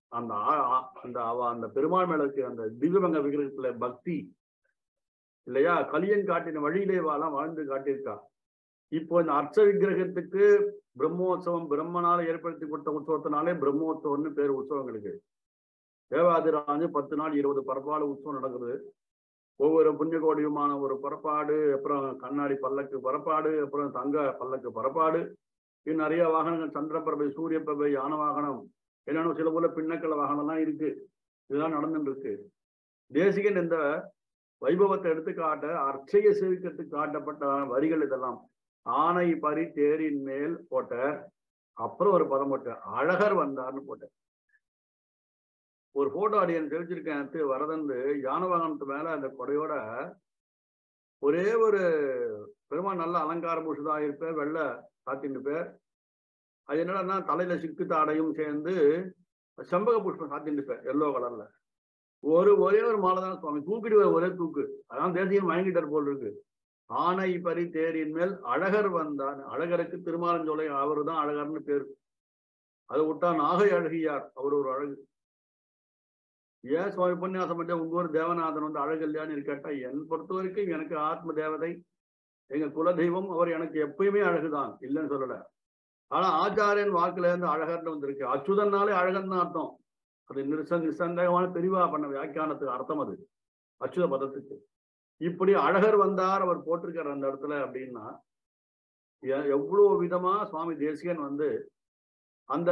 அந்த பெருமாள் மேல இருக்கு அந்த திவ்யமங்க விக்கிரகத்துல பக்தி இல்லையா. கலியன் காட்டின வழியிலே வாழலாம் வாழ்ந்து காட்டியிருக்கா. இப்போ இந்த அர்ச்ச விக்கிரகத்துக்கு பிரம்மோற்சவம் பிரம்மனால ஏற்படுத்தி கொடுத்த உற்சவத்தினாலே பிரம்மோற்சவம்னு பேர் உற்சவங்களுக்கு. தேவாதிராஜு 10 நாள் 20 பரப்பால உற்சவம் நடக்குது. ஒவ்வொரு புண்ணியகோடியுமான ஒரு புறப்பாடு, அப்புறம் கண்ணாடி பல்லக்கு புறப்பாடு, அப்புறம் தங்க பல்லக்கு புறப்பாடு, இன்னும் நிறைய வாகனங்கள், சந்திரபிரபை, சூரிய பிரபை, யான வாகனம், என்னென்ன சில போல பின்னக்கல வாகனம்லாம் இருக்கு. இதெல்லாம் நடந்துட்டு இருக்கு. தேசிகன் இந்த வைபவத்தை எடுத்துக்காட்ட அர்ச்சைய சேவிக்கிறதுக்கு காட்டப்பட்ட வரிகள் இதெல்லாம். ஆனை பரி தேரின் மேல் போட்ட, அப்புறம் ஒரு பதம் போட்ட, அழகர் வந்தார்னு போட்ட ஒரு போட்டோ அடியன் தெரிவிச்சிருக்கேன். வரதன் யான வாகனத்து மேல அந்த கொடையோட ஒரே ஒரு பெருமாள் நல்ல அலங்கார பூஷதா இருப்பேன், வெள்ளை சாத்தின்னு பேர். அது என்னடா தலையில சிக்கு தாடையும் சேர்ந்து செம்பக புஷ்பம் சாத்தின்னு இருப்பேன், எல்லோ கலர்ல. ஒரே ஒரு மாலை தான் சுவாமி தூக்கிடுவார், ஒரே தூக்கு. அதான் தேசியம் மயங்கிட்டார் போல் இருக்கு. ஆனை பரி தேரின் மேல் அழகர் வந்தான். அழகருக்கு திருமாலஞ்சோலை அவரு தான் அழகர்னு பேரு. அதை விட்டா நாகை அழகியார், அவர் ஒரு அழகு. ஏன் சுவாமி உபன்யாசம் பண்ண உங்க ஊர் தேவநாதன் வந்து அழகு இல்லையான்னு இருக்கட்டா, என் பொறுத்த வரைக்கும் எனக்கு ஆத்ம தேவதை, எங்க குலதெய்வம், அவர் எனக்கு எப்பயுமே அழகுதான், இல்லைன்னு சொல்லல. ஆனா ஆச்சாரியன் வாக்குல இருந்து அழகர்னு வந்திருக்கு. அச்சுதன்னாலே அழகன் தான் அர்த்தம். அது நிசந்தகமான பெரிவா பண்ண வியாக்கியானத்துக்கு அர்த்தம் அது, அச்சுத பதத்துக்கு. இப்படி அழகர் வந்தார் அவர் போட்டிருக்கார் அந்த இடத்துல அப்படின்னா, எவ்வளவு விதமா சுவாமி தேசிகன் வந்து அந்த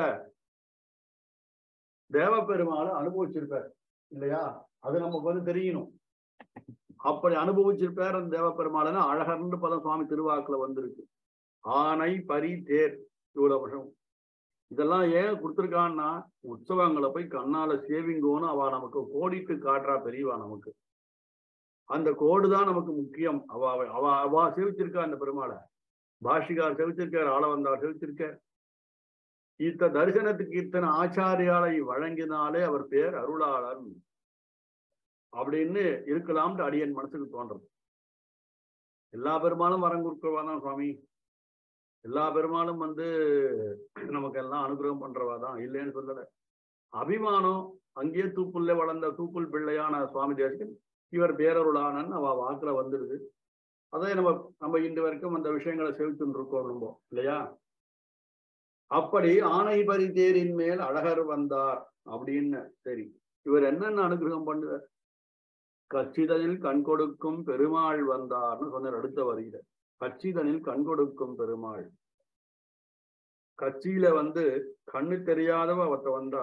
தேவ பெருமாளை அனுபவிச்சிருப்பார் இல்லையா? அது நமக்கு வந்து தெரியணும். அப்படி அனுபவிச்சிருப்பார் அந்த தேவ பெருமாளை. அழகர்னு பதம் சுவாமி திருவாக்குல வந்திருக்கு. ஆனை பரி தேர், இவ்வளவு வருஷம் இதெல்லாம் ஏன் கொடுத்துருக்கான்னா, உற்சவங்களை போய் கண்ணால சேவிங்கோன்னு அவ நமக்கு கோடிட்டு காட்டுறா பெரியவா. நமக்கு அந்த கோடு தான் நமக்கு முக்கியம். அவ சேவிச்சிருக்கா அந்த பெருமாளை. பாஷிகார் சேவிச்சிருக்கார், ஆளவந்தார் சேவிச்சிருக்கார். இத்த தரிசனத்துக்கு இத்தனை ஆச்சாரியாலை வழங்கினாலே அவர் பேர் அருளாளன் அப்படின்னு இருக்கலாம்னு அடியன் மனசுக்கு தோன்றது. எல்லா பெருமாளும் வரம் கொடுக்கிறவாதான் சுவாமி, எல்லா பெருமாளும் வந்து நமக்கு எல்லாம் அனுகிரகம் பண்றவாதான், இல்லைன்னு சொல்லல. அபிமானம் அங்கேயே தூப்புள்ள வளர்ந்த தூப்புள் பிள்ளையான சுவாமி தேசிகன் இவர் பேரருளானன் அவ வாக்குல வந்துடுது. அதே நம்ம இன்று வரைக்கும் அந்த விஷயங்களை செலுத்தின்னு இருக்கோம் ரொம்ப, இல்லையா? அப்படி ஆனை பரி தேரின் மேல் அழகர் வந்தார் அப்படின்னு. சரி, இவர் என்னென்ன அனுகிரகம் பண்ணுவார்? கச்சிதனில் கண் கொடுக்கும் பெருமாள் வந்தார்னு சொன்னார் அடுத்த வரியில. கச்சிதனில் கண் கொடுக்கும் பெருமாள், கட்சியில வந்து கண்ணு தெரியாதவ அவத்த வந்தா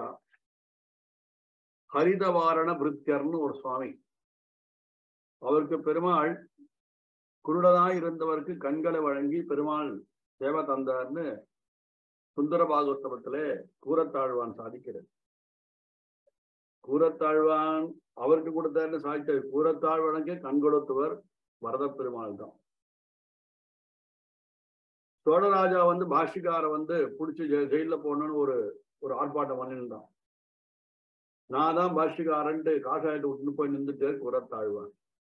ஹரிதவாரண பிருத்தியர்னு ஒரு சுவாமி. அவருக்கு பெருமாள் குருடனாய் இருந்தவருக்கு கண்களை வழங்கி பெருமாள் சேவை தந்தார்னு சுந்தர பாகவதத்திலே கூரத்தாழ்வான் சாதிக்கிறார். கூரத்தாழ்வான் அவருக்கு கொடுத்தாருன்னு சாதித்தார். கூரத்தாழ்வானுக்கு கண் கொடுத்தவர் வரத பெருமாள் தான். சோழராஜா வந்து பாஷிகார வந்து பிடிச்சி ஜெயில போடணும்னு ஒரு ஆர்ப்பாட்டம் பண்ணிருந்தான். நான் தான் பாஷிகாரன்ட்டு காஷாயத்தை விட்டுன்னு போய் நின்றுட்டு கூரத்தாழ்வான்.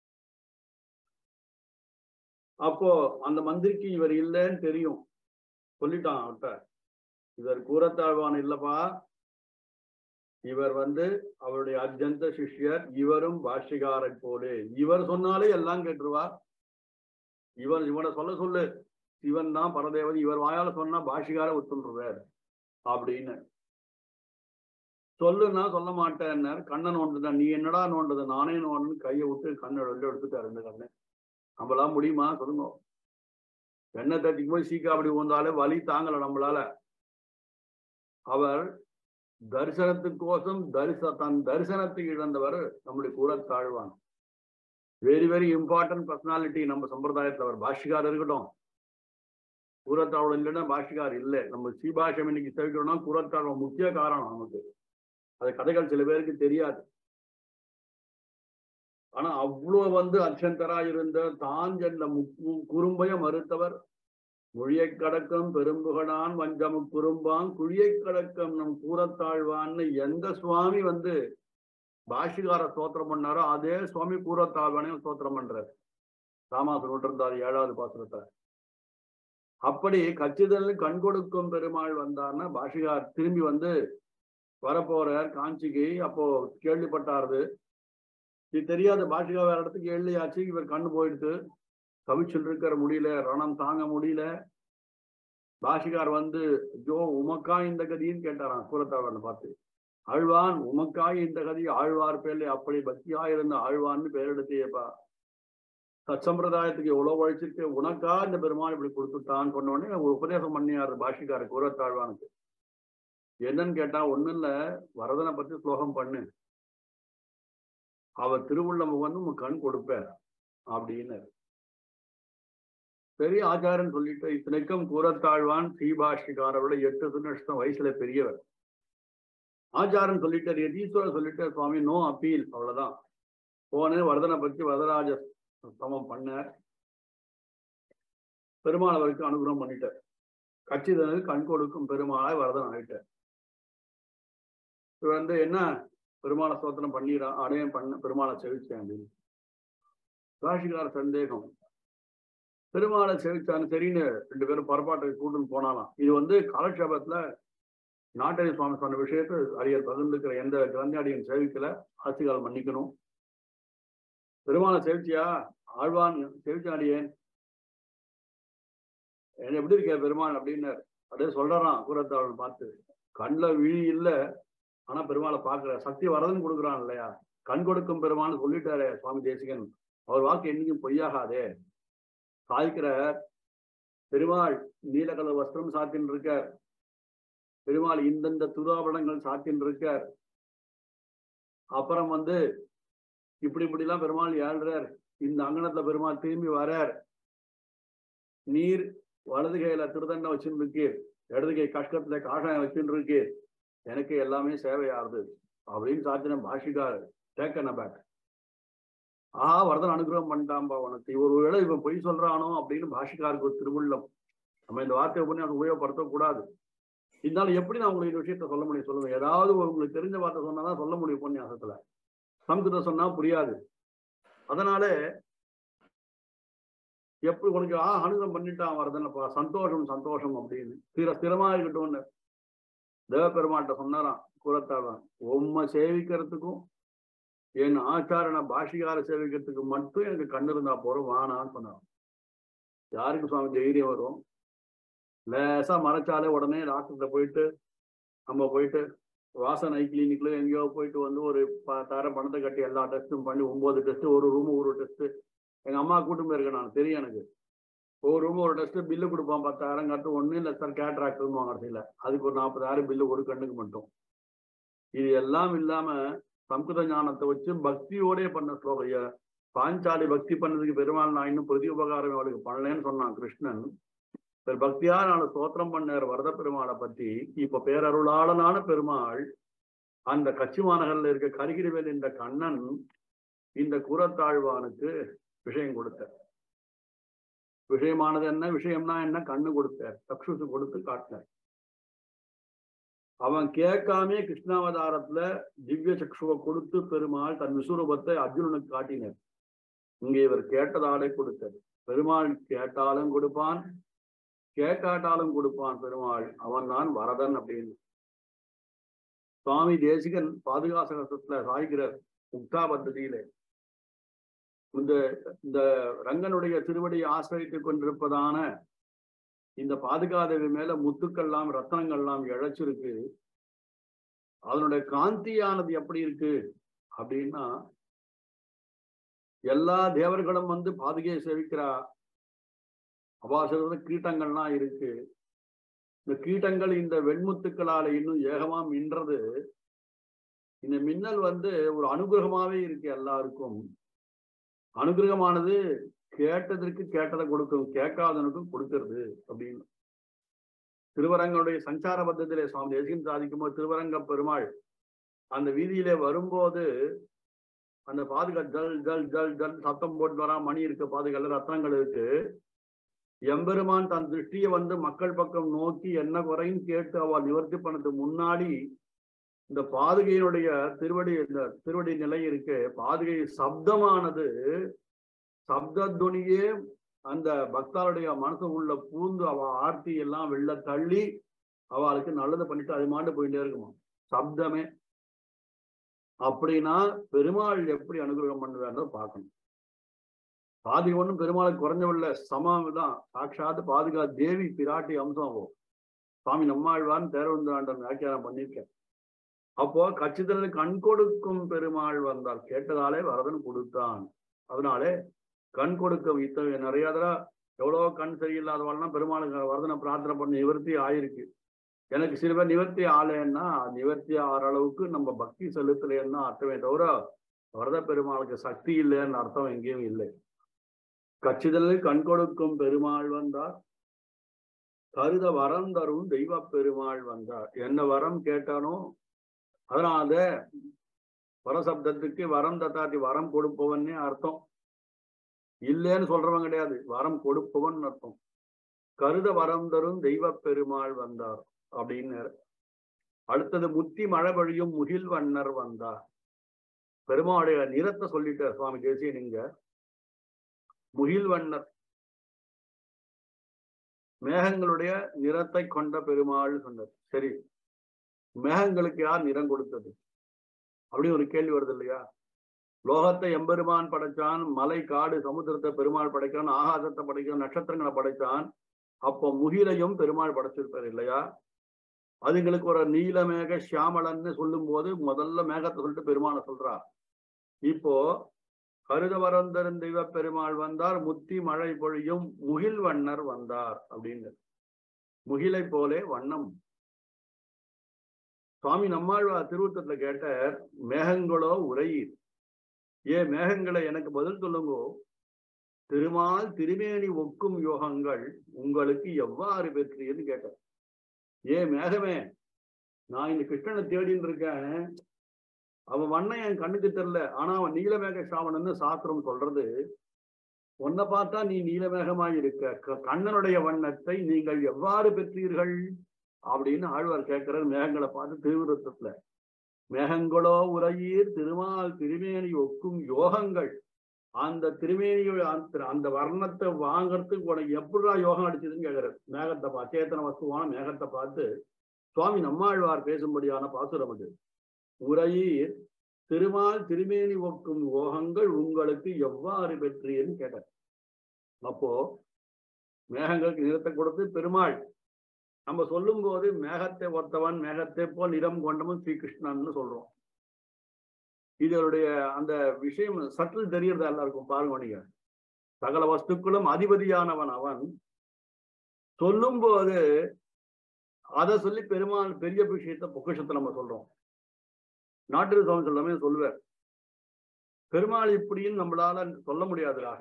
அப்போ அந்த மந்திரிக்கு இவர் இல்லைன்னு தெரியும், சொல்லிட்டான் அவர்கிட்ட, இவர் கூரத்தாழ்வான் இல்லப்பா, இவர் வந்து அவருடைய அர்ஜந்த சிஷ்யர், இவரும் பாஷிகாரை போலே, இவர் சொன்னாலே எல்லாம் கேட்டுருவா, இவனை சொல்லு, இவன் தான் பரதேவன், இவர் வாயால சொன்னா பாஷிகார ஒத்துன்றுவார் அப்படின்னு. சொல்லுன்னா சொல்ல மாட்டேன்னார். கண்ணை நோண்டுதான். நீ என்னடா நோண்டது? நானே நோண்டு கையை விட்டு கண்ணை எடுத்துட்டார் ரெண்டு கண்ணு. நம்மளாம் முடியுமா சொல்லுங்க? எண்ணெய் தட்டிக்கு போய் சீக்கா அப்படி வந்தாலே வலி தாங்கல நம்மளால. அவர் தரிசனத்துக்கோசம் தன் தரிசனத்தை இழந்தவர் நம்முடைய Koorathazhwan. Very very important personality நம்ம சம்பிரதாயத்தில். அவர் பாஷிகார் இருக்கட்டும், கூரத்தாழ்வான் இல்லைன்னா பாஷிகார் இல்லை. நம்ம சீபாஷம் இன்னைக்கு செவிக்கணும்னா கூரத்தாழ்வான் முக்கிய காரணம் நமக்கு. அது கதைகள் சில பேருக்கு தெரியாது. ஆனா அவ்வளவு வந்து அச்சந்தரா இருந்த தாஞ்சல்ல குறும்பைய மறுத்தவர். மொழியை கடக்கம் பெரும்புகடான் வஞ்சமு குறும்பான் குழியை கடக்கம் நம் கூரத்தாழ்வான்னு எந்த சுவாமி வந்து பாஷிகார ஸ்தோத்திரம் பண்ணாரோ அதே சுவாமி கூரத்தாழ்வானையும் ஸ்தோத்திரம் பண்றார். ராமாசு நூற்றாறு 7வது பாசுரத்துல. அப்படி கச்சிதனில் கண் கொடுக்கும் பெருமாள் வந்தார்னா பாஷிகார் திரும்பி வந்து வரப்போறார் காஞ்சிக்கு. அப்போ கேள்விப்பட்டாரு, இது தெரியாத பாஷிகா வேற இடத்துக்கு எழுதியாச்சு, இவர் கண்ணு போயிடுத்து, தவிச்சுட்டு இருக்கிற முடியல, ரணம் தாங்க முடியல. பாஷிகார் வந்து ஜோ உமக்கா இந்த கதின்னு கேட்டாராம் கூரத்தாழ்வான் பார்த்து. ஆழ்வான் உமக்காய் இந்த கதி ஆழ்வார் பேர்ல அப்படி பக்தியாயிருந்த ஆழ்வான்னு பேரெடுத்தியப்பா. சத்சம்பிரதாயத்துக்கு எவ்வளவு உழைச்சிருக்கு, உனக்கா இந்த பெருமாள் இப்படி கொடுத்துட்டான்னு சொன்ன உடனே ஒரு உபதேசம் பண்ணியாரு பாஷிக்காரு கூரத்தாழ்வானுக்கு. என்னன்னு கேட்டா, ஒண்ணும் இல்ல, வரதனை பத்தி ஸ்லோகம் பண்ணு, அவர் திருவுள்ளம் வந்து உங்க கண் கொடுப்பார் அப்படின்னு. பெரிய ஆச்சாரன் சொல்லிட்டு, இத்தனைக்கும் கூரத்தாழ்வான் ஸ்ரீபாஷிக்காரோட 8 வயசுல பெரியவர். ஆச்சாரன் சொல்லிட்டார், யதீஸ்வரர் சொல்லிட்டார், சுவாமி நோ அப்பீல், அவ்வளவுதான். போனே வரதனை பற்றி வரதராஜ சமம் பண்ணார். பெருமாள் அவருக்கு அனுகிரகம் பண்ணிட்டார். கச்சிதனுக்கு கண் கொடுக்கும் பெருமாளாய் வரதன் ஆகிட்டார். இவர் வந்து என்ன பெருமாளை ஸ்தோத்திரம் பண்ணிடா, அடையம் பண்ண பெருமாளை செவிச்சேன் அப்படின்னு காஷிகார சந்தேகம். பெருமாளை செவிச்சான்னு சரின்னு 2 பேரும் பரப்பாட்டுக்கு கூட்டுன்னு போனாலாம். இது வந்து காலட்சேபத்துல நாட்டை சுவாமி சொன்ன விஷயத்தை அடியர் பகிர்ந்துக்கிற எந்த கிரந்தாடியின் சேவிக்கல, ஆசிகால் மன்னிக்கணும். பெருமாளை செவிச்சியா, ஆழ்வான் செவிச்சாடியேன், என்ன எப்படி இருக்க பெருமாள் அப்படின்னாரு. அப்படியே சொல்றான் கூரத்தாழ்வான் பார்த்து, கண்ணுல விழி இல்ல, ஆனா பெருமாளை பாக்குற சக்தி வரதன் கொடுக்குறான் இல்லையா, கண் கொடுக்கும் பெருமாள் சொல்லிட்டாரு சுவாமி தேசிகன், அவர் வாக்கு என்னைக்கும் பொய்யாகாதே. சாய்க்கிற பெருமாள் நீலகல வஸ்திரம் சாத்தின் இருக்கார், பெருமாள் இந்தந்த துதாபரணங்கள் சாத்தின் இருக்கார், அப்புறம் வந்து இப்படி இப்படிலாம் பெருமாள் ஏழ்றார், இந்த அங்கணத்துல பெருமாள் திரும்பி வரார், நீர் வலது கையில திருதண்டம் வச்சுன்னு இருக்கு, இடது கை கஷ்டத்துல காஷாயம் வச்சுன்னு இருக்கு, எனக்கு எல்லாமே சேவையாகுது அப்படின்னு சாத்தின பாஷிகார் டேக்கன் அபேக். வரதன் அனுகிரகம் பண்ணிட்டான்பா உனக்கு, ஒரு வேளை இவன் பொய் சொல்றானோ அப்படின்னு பாஷிகாருக்கு ஒரு திருவுள்ளம். நம்ம இந்த வார்த்தையை பண்ணி அதை உபயோகப்படுத்தக்கூடாது. இருந்தாலும் எப்படி நான் உங்களுக்கு இந்த விஷயத்த சொல்ல முடியும் சொல்லுங்க, ஏதாவது உங்களுக்கு தெரிஞ்ச வார்த்தை சொன்னாதான் சொல்ல முடியும் உபன்யாசத்துல, சம்ஸ்கிருதம் சொன்னா புரியாது. அதனால எப்படி உனக்கு அனுகிரகம் பண்ணிட்டான் வரதனப்பா, சந்தோஷம் சந்தோஷம் அப்படின்னு ஸ்திரமா இருக்கட்டும்னு தேவபெருமான்கிட்ட சொன்னாராம் கூரத்தாழ்வான். உம்மை சேவிக்கிறதுக்கும் என் ஆச்சாரண பாஷிகார சேவிக்கிறதுக்கு மட்டும் எனக்கு கண்ணு இருந்தா போறோம் வானான்னு சொன்னான். யாருக்கு சுவாமி தைரியம் வரும்? லேசா மறைச்சாலே உடனே டாக்டர்கிட்ட போயிட்டு நம்ம போயிட்டு வாசனை கிளினிக்ல எங்கேயோ போயிட்டு வந்து ஒரு 10,000 பணத்தை கட்டி எல்லா டெஸ்ட்டும் பண்ணி 9 டெஸ்ட், ஒரு ரூம் ஒரு டெஸ்ட். எங்க அம்மா கூட்டும் போயிருக்கேன் நான், தெரியும் எனக்கு. ஒரு ரூம் ஒரு டெஸ்ட் பில்லு கொடுப்பான் 10,000 கட்டு, ஒன்றும் இல்லை சார் கேட்ராக்ட்வாங்க கடைசியில், அதுக்கு ஒரு 40,000 பில்லு ஒரு கண்ணுக்கு மட்டும். இது எல்லாம் இல்லாம சம்ஸ்கிருத ஞானத்தை வச்சு பக்தியோடய பண்ண ஸ்லோகைய பாஞ்சாலி பக்தி பண்ணதுக்கு பெருமாள் நான் இன்னும் பிரதி உபகாரம் அவளுக்கு பண்ணலன்னு சொன்னான் கிருஷ்ணன். பக்தியா நான் ஸ்தோத்திரம் பண்ண வரத பெருமாளை பத்தி இப்ப பேரருளாளனான பெருமாள் அந்த கச்சிமாநகர்ல இருக்க கருகிரிவேல் என்ற கண்ணன் இந்த கூரத்தாழ்வானுக்கு விஷயம் கொடுத்தார். விஷயமானது என்ன, விஷயம்னா என்ன, கண்ணு கொடுத்தார், சக்ஷுசு கொடுத்து காட்டினார். அவன் கேட்காமே கிருஷ்ணாவதாரத்துல திவ்ய சக்ஷுவை கொடுத்து பெருமாள் தன் விஸ்வரூபத்தை அர்ஜுனனுக்கு காட்டினார். இங்க இவர் கேட்டதாலே கொடுத்தார். பெருமாள் கேட்டாலும் கொடுப்பான், கேட்காட்டாலும் கொடுப்பான் பெருமாள், அவன் தான் வரதன் அப்படின்னு சுவாமி தேசிகன் பாதுகாசகத்துல சாய்கிறார். முக்தா பத்ததியிலே இந்த ரங்கனுடைய திருவடியை ஆசிரியத்துக் கொண்டிருப்பதான இந்த பாதுகாதேவி மேல முத்துக்கள்லாம் ரத்தனங்கள்லாம் இழைச்சிருக்கு. அதனுடைய காந்தியானது எப்படி இருக்கு அப்படின்னா, எல்லா தேவர்களும் வந்து பாதுகையை சேவிக்கிறா. அபாசர கீட்டங்கள்லாம் இருக்கு. இந்த கீட்டங்கள் இந்த வெண்முத்துக்களால இன்னும் ஏகமா மின்றது. இந்த மின்னல் வந்து ஒரு அனுகிரகமாவே இருக்கு எல்லாருக்கும். அனுகிரகமானது கேட்டதற்கு கேட்டதை கொடுக்கும், கேட்காதனுக்கும் கொடுக்கிறது அப்படின்னு திருவரங்களுடைய சஞ்சார பத்தத்திலே சுவாமி தேசிகன் சாதிக்கும் போது திருவரங்க பெருமாள் அந்த வீதியிலே வரும்போது அந்த பாதுகா ஜல் ஜல் ஜல் ஜல் சத்தம் போட்டு வரா, மணி இருக்கு, பாதுகால ரத்னங்கள் இருக்கு. எம்பெருமான் தன் திருஷ்டியை வந்து மக்கள் பக்கம் நோக்கி என்ன குறையும் கேட்டு அவள் நிவர்த்தி பண்ணது முன்னாடி இந்த பாதுகையினுடைய திருவடி நிலை இருக்கு. பாதுகை சப்தமானது, சப்தத்துவனியே அந்த பக்தாளுடைய மனசு உள்ள பூந்து அவ ஆர்த்தி எல்லாம் வெளில தள்ளி அவளுக்கு நல்லது பண்ணிட்டு அது மாண்டு போயிட்டே இருக்குமா சப்தமே. அப்படின்னா பெருமாள் எப்படி அனுகிரகம் பண்ணுவார்னு பார்க்கணும். பாதுகை ஒன்றும் பெருமாளுக்கு குறைஞ்சவில்லை, சமம்தான். சாட்சாத் பாதுகா தேவி பிராட்டி அம்சம் சுவாமி நம்மாழ்வான் தேரவந்தாண்டன் வியாக்கியானம் பண்ணியிருக்கேன். அப்போ கச்சிதனுக்கு கண் கொடுக்கும் பெருமாள் வந்தார். கேட்டதாலே வரதன் கொடுத்தான். அதனாலே கண் கொடுக்க இத்தனை நிறைய தடவை எவ்வளவோ கண் சரியில்லாதவாள்லாம் பெருமாளுக்கு வரதனை பிரார்த்தனை பண்ண நிவர்த்தி ஆயிருக்கு. எனக்கு சில பேர் நிவர்த்தி ஆலைன்னா நிவர்த்தி ஆகிற அளவுக்கு நம்ம பக்தி செலுத்தலைன்னா அர்த்தமே தவிர வரத பெருமாளுக்கு சக்தி இல்லைன்னு அர்த்தம் எங்கேயும் இல்லை. கச்சிதனில் கண் கொடுக்கும் பெருமாள் வந்தார். கருத வரம் தரும் தெய்வ பெருமாள் வந்தார். என்ன வரம் கேட்டானோ அதனால வரசப்தத்துக்கு வரம் தத்தாத்தி வரம் கொடுப்பவன்னே அர்த்தம். இல்லைன்னு சொல்றவன் கிடையாது, வரம் கொடுப்பவன் அர்த்தம். கருத வரம் தரும் தெய்வ பெருமாள் வந்தார் அப்படின்னு. அடுத்தது முத்தி மழை வழியும் முகில் வண்ணர் வந்தார். பெருமாளுடைய நிறத்தை சொல்லிட்டார் சுவாமி தேசியன் இங்க. முகில் வண்ணர் மேகங்களுடைய நிறத்தை கொண்ட பெருமாள் சொன்னார். சரி, மேகங்களுக்கு யார் நிறம் கொடுத்தது அப்படி ஒரு கேள்வி வருது இல்லையா? லோகத்தை எம்பெருமான் படைச்சான், மலை காடு சமுத்திரத்தை பெருமாள் படைக்கிறான், ஆகாசத்தை படைக்கிறான், நட்சத்திரங்களை படைச்சான். அப்போ முகிலையும் பெருமாள் படைச்சிருப்பார் இல்லையா? அதுங்களுக்கு ஒரு நீலமேக சியாமலன்னு சொல்லும் போது முதல்ல மேகத்தை சொல்லிட்டு பெருமாளை சொல்றா. இப்போ கருத வரந்தரும் தெய்வ பெருமாள் வந்தார், முத்தி மழை பொழியும் முகில் வண்ணர் வந்தார் அப்படின்னு. முகிலை போலே வண்ணம். சுவாமி நம்மாழ்வார் திருவுத்தத்துல கேட்ட மேகங்களோ உரையீர், மேகங்களை எனக்கு பதில் சொல்லுங்கோ, திருமால் திருமேனி ஒக்கும் யோகங்கள் உங்களுக்கு எவ்வாறு பெற்றீர்னு கேட்டார். மேகமே, நான் இந்த கிருஷ்ணனை தேடின்னு இருக்கேன், அவன் வண்ணம் என் கண்ணுக்கு தெரியல, ஆனா அவன் நீலமேக சாவணன்னு சாஸ்திரம் சொல்றது. உன்னை பார்த்தா நீ நீலமேகமாய் இருக்க, கண்ணனுடைய வண்ணத்தை நீங்கள் எவ்வாறு பெற்றீர்கள் அப்படின்னு ஆழ்வார் கேட்கிறார் மேகங்களை பார்த்து திருவிருத்தத்துல. மேகங்களோ உரையீர் திருமால் திருமேனி ஒக்கும் யோகங்கள், அந்த திருமேனியோட அந்த வர்ணத்தை வாங்கறதுக்கு உனக்கு எப்படிடா யோகம் அடிச்சதுன்னு கேட்கிறார். மேகத்தை பார்த்து, சேத்தன வஸ்துவான மேகத்தை பார்த்து சுவாமி நம்மாழ்வார் பேசும்படியான பாசுரம் அது. உரையீர் திருமால் திருமேனி ஒக்கும் யோகங்கள் உங்களுக்கு எவ்வாறு பெற்றீர்னு கேட்டார். அப்போ மேகங்களுக்கு நிறத்தை கொடுத்து பெருமாள் நம்ம சொல்லும் போது மேகத்தை ஒத்தவன், மேகத்தை போல் நிறம் கொண்டவன் ஸ்ரீகிருஷ்ணன் சொல்றோம். இதனுடைய அந்த விஷயம் சற்று தெரியறதா எல்லாருக்கும்? பாருங்க, நீங்க சகல வஸ்துக்களும் அதிபதியானவன் அவன் சொல்லும் போது அதை சொல்லி பெருமாள் பெரிய விஷயத்த பொக்கிஷத்தை நம்ம சொல்றோம். நாட்டு சுவாமி சொல்லாமே சொல்லுவார், பெருமாள் இப்படின்னு நம்மளால சொல்ல முடியாதுடா.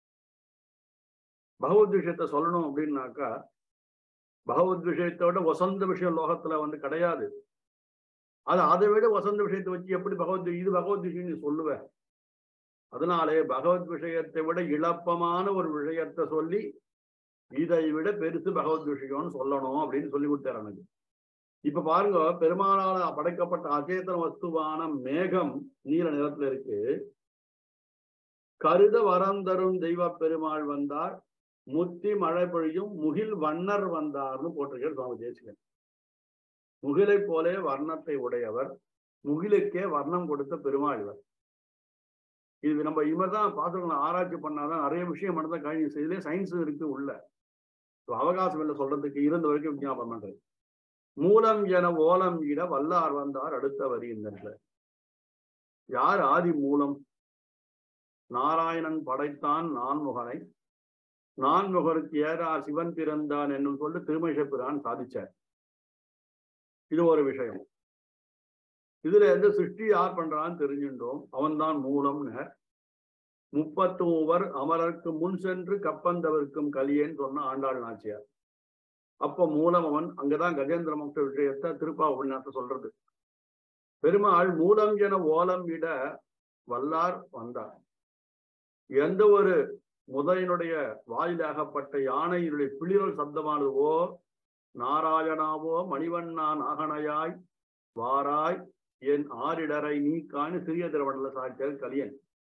பகவத் விஷயத்த சொல்லணும் அப்படின்னாக்கா பகவத் விஷயத்தோட வசந்த விஷயம் லோகத்துல கிடையாது. அதை விட வசந்த விஷயத்தை வச்சு எப்படி இது பகவத் விஷயம் நீ சொல்லுவ? அதனாலே பகவத் விஷயத்தை விட இழப்பமான ஒரு விஷயத்தை சொல்லி இதை விட பெருசு பகவத் விஷயம்னு சொல்லணும் அப்படின்னு சொல்லி கொடுத்தார் எனக்கு. இப்ப பாருங்க, பெருமாளால படைக்கப்பட்ட அச்சேதன வஸ்துவான மேகம் நீல நிறத்துல இருக்கு. கருத வரம் தரும் தெய்வ பெருமாள் வந்தார், முத்தி மழை பொழியும் முகில் வண்ணர் வந்தார்னு போட்டிருக்கார் சுவாமி தேசிகன். முகிலை போலே வர்ணத்தை உடையவர், முகிலுக்கே வர்ணம் கொடுத்த பெருமாள் இவர். இது நம்ம இவர்தான் பார்த்துக்கலாம், ஆராய்ச்சி பண்ணாதான் நிறைய விஷயம் மட்டும்தான் கழிவு செய்யலே சயின்ஸ் இருக்கு உள்ள. அவகாசம் இல்லை சொல்றதுக்கு, இருந்த வரைக்கும் விஞ்ஞாபனம் பண்றது. மூலம் என ஓலம் இட வல்லார் வந்தார் அடுத்த வரி. இந்த யார் ஆதி மூலம்? நாராயணன் படைத்தான் நான்முகனை, நான்முகருக்கு ஏறார் சிவன் பிறந்தான் என்னும் சொல்லி திருமேஷபிரான் சாதிச்சார். இது ஒரு விஷயம். இதுல எந்த சிருஷ்டி யார் பண்றான்னு தெரிஞ்சுட்டோம். அவன்தான் மூலம்னு. 33 அமரருக்கு முன் சென்று கப்பந்தவர்க்கும் கலியேன்னு சொன்ன ஆண்டாள் நாச்சியார். அப்போ மூலம் அவன். அங்கதான் கஜேந்திர மோட்ச விஷயத்தை திருப்பாவூர்நாத்தை சொல்றது. பெருமாள் மூலம் என ஓலம் விட வல்லார் வந்தார். எந்த ஒரு முதலினுடைய வாயிலாகப்பட்ட யானையினுடைய பிளிரல் சப்தமானதுவோ, நாராயணாவோ மணிவண்ணா நாகனையாய் வாராய் என் ஆரிடரை நீக்கான்னு சிறிய திருவண்ணல சாட்சியார் கலியன்.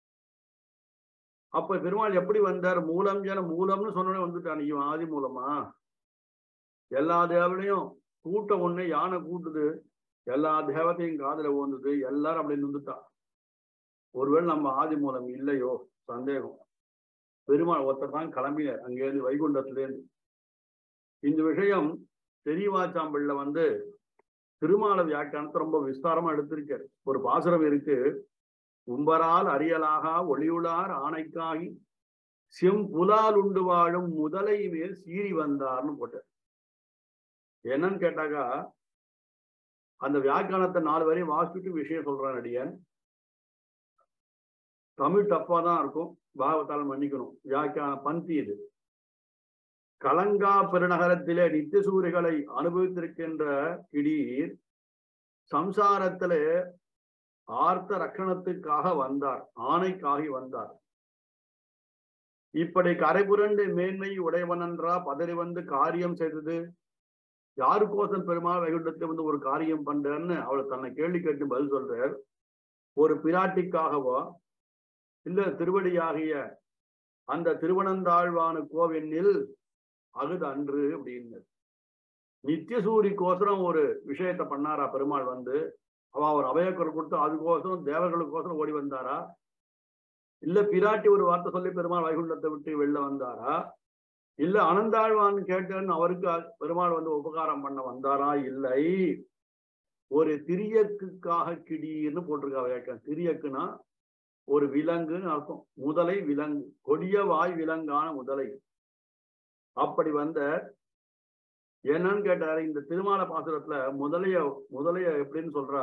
அப்ப பெருமாள் எப்படி வந்தார்? மூலம் என மூலம்னு சொன்னோடனே வந்துட்டான். இவன் ஆதி மூலமா? எல்லா தேவனையும் கூட்ட ஒண்ணு யானை கூட்டுது, எல்லா தேவத்தையும் காதல ஓந்துது, எல்லாரும் அப்படி நின்றுட்டா. ஒருவேளை நம்ம ஆதி மூலம் இல்லையோ சந்தேகம். பெருமாள் ஒருத்தர் தான் கிளம்பினார் அங்கேருந்து, வைகுண்டத்திலேருந்து. இந்த விஷயம் தெரியவாச்சாம்பிள்ள திருமால வியாக்கியானத்தை ரொம்ப விஸ்தாரமா எடுத்திருக்காரு. ஒரு பாசுரம் இருக்கு, உம்பரால் அறியலாக ஒளியுளார் ஆணைக்காகி செம்புலால் உண்டு வாழும் முதலை மேல் சீறி வந்தார்னு போட்டார். என்னன்னு கேட்டாக்கா, அந்த வியாக்கியானத்தை 4 வரையும் வாசிச்சுட்டு விஷயம் சொல்றான் அடியன். தமிழ் தப்பா தான் இருக்கும், பாகவத்தால் மன்னிக்கணும். வியாக்கியான பந்தி இது. கலங்கா பெருநகரத்திலே நித்திய சூரிகளை அனுபவித்திருக்கின்ற கிடீர் சம்சாரத்திலே ஆர்த்த ரக்கணத்துக்காக வந்தார், ஆணைக்காகி வந்தார். இப்படி கரைபுரண்டு மேன்மை உடையவனன்றா பதறி வந்து காரியம் செய்தது. யாருக்கோசம் பெருமாள் வைகுண்டத்தை வந்து ஒரு காரியம் பண்றன்னு அவளை தன்னை கேள்வி கேட்டு பதில் சொல்றார். ஒரு பிராட்டிக்காகவோ இல்ல திருவடியாகிய அந்த திருவனந்தாழ்வானு கோவெண்ணில் அகுது அன்று அப்படின்னு நித்தியசூரிக்கோசரம் ஒரு விஷயத்த பண்ணாரா பெருமாள் வந்து? அவ ஒரு அபயக்குரல் கொடுத்து அதுக்கோசரம் தேவர்களுக்கோசரம் ஓடி வந்தாரா? இல்ல பிராட்டி ஒரு வார்த்தை சொல்லி பெருமாள் வைகுண்டத்தை விட்டு வெளில வந்தாரா? இல்ல அனந்தாழ்வான் கேட்டேன்னு அவருக்கு பெருமாள் வந்து உபகாரம் பண்ண வந்தாரா? இல்லை, ஒரு திரியக்குக்காக கிடீர்னு போட்டிருக்கா. திரியக்குன்னா ஒரு விலங்குன்னு அர்த்தம். முதலை விலங்கு, கொடிய வாய் விலங்கான முதலை. அப்படி வந்த என்னன்னு கேட்டாரு. இந்த திருமால பாசுரத்துல முதலைய எப்படின்னு சொல்றா,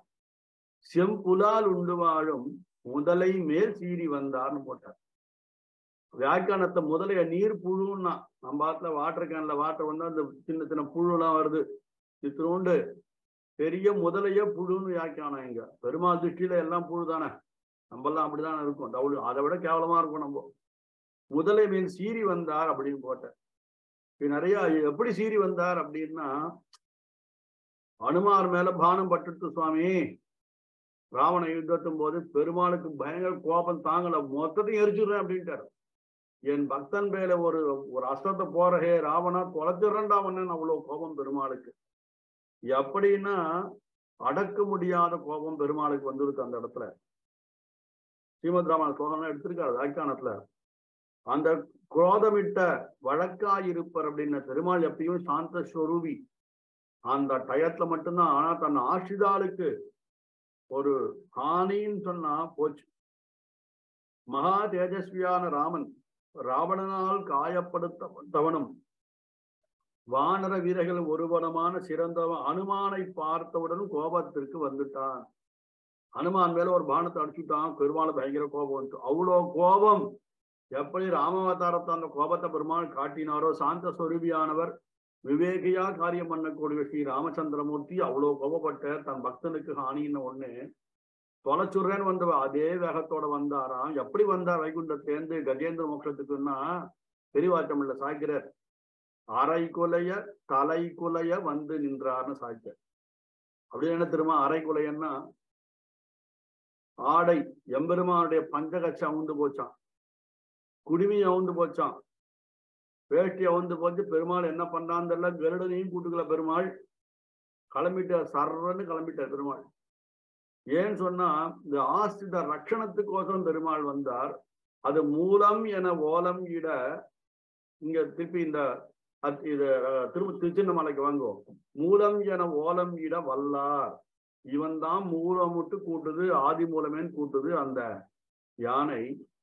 செம்புலால் உண்டு வாழும் முதலை மேல் சீறி வந்தார்னு போட்டார். வியாக்கியானத்தை முதலைய நீர் புழுன்னா, நம்ம பாத்துல வாட்டர் கேன்ல வாட்டர் வந்து அந்த சின்ன சின்ன புழுலாம் வருது, இத்தினோண்டு பெரிய முதலைய புழுன்னு வியாக்கியானம். எங்க பெருமாள் திருஷ்டியில எல்லாம் புழு தானே, நம்மெல்லாம் அப்படிதானே இருக்கும். அதை விட கேவலமா இருக்கும். நம்ம முதலை மேல் சீறி வந்தார் அப்படின்னு போட்டார். நிறைய எப்படி சீறி வந்தார் அப்படின்னா, அனுமார் மேல பானம் பட்டுட்டு சுவாமி ராவண யுத்தத்தும் போது பெருமாளுக்கு பயங்கர கோபம் தாங்கல, மொத்தத்தையும் எரிச்சுடுறேன் அப்படின்ட்டாரு. என் பக்தன் மேல ஒரு அஸ்திரத்தை போறஹே ராவணா தொலைச்சிடுறேன்டா அவன், அவ்வளவு கோபம் பெருமாளுக்கு. எப்படின்னா அடக்க முடியாத கோபம் பெருமாளுக்கு வந்துருக்கு அந்த இடத்துல. ஸ்ரீமத் ராமாயண ஸ்லோகம் எடுத்திருக்காரு வியாக்கியானத்துல. அந்த குரோதமிட்ட வழக்காயிருப்பர் அப்படின்னு பெருமாள் எப்பயும் சாந்த ஸ்வரூபி. அந்த டயத்துல மட்டும்தான். ஆனா தன் ஆசிரிதாளுக்கு ஒரு ஹானின்னு சொன்னா போச்சு. மகா தேஜஸ்வியான ராமன் ராவணனால் காயப்படுத்தவனும் வானர வீரர்கள் ஒருவனமான சிறந்தவன் அனுமானை பார்த்தவுடனும் கோபத்திற்கு வந்துட்டான். அனுமான் மேல ஒரு பானத்தை அடிச்சுட்டான். பெருமாள் பயங்கர கோபம் வந்துட்டு. அவ்வளோ கோபம். எப்படி ராமாவதாரத்தை அந்த கோபத்தை பெருமாள் காட்டினாரோ, சாந்த ஸ்வரூபியானவர் விவேகியா காரியம் பண்ணக்கூடிய ஸ்ரீ ராமச்சந்திரமூர்த்தி அவ்வளவு கோபப்பட்ட தன் பக்தனுக்கு ஹானின்னு ஒண்ணு தொலைச்சுடுறேன்னு வந்தவ அதே வேகத்தோட வந்தாராம். எப்படி வந்தார் வைகுண்டத்தேர்ந்து கஜேந்திர மோட்சத்துக்குன்னா பெரிவாச்சம் இல்ல சாய்க்கிறார். அரை குலைய தலை குலைய வந்து நின்றார்னு சாய்க்கிறார். அப்படி என்ன திரும்ப அரை குலையன்னா, ஆடை எம்பெருமானுடைய பஞ்சகச்சம் அவுந்து போச்சான், குடுமி அவுந்து போச்சான், வேட்டி அவுந்து போச்சு. பெருமாள் என்ன பண்றான்னு தெரியல, கருடனையும் கூட்டுக்கல பெருமாள். கிளம்பிட்டார், சர்றன்னு கிளம்பிட்டார் பெருமாள். ஏன்னு சொன்னா இந்த ஆசிரித ரட்சணத்துக்கோசரம் பெருமாள் வந்தார். அது மூலம் என ஓலம் இட, இங்க திருப்பி இந்த திரும்ப திருச்சின்னமலைக்கு வாங்குவோம். மூலம் என ஓலம் இட வல்லார், இவன் தான் மூலமுட்டு கூட்டுது, ஆதி மூலமேன்னு கூட்டுது அந்த யானை.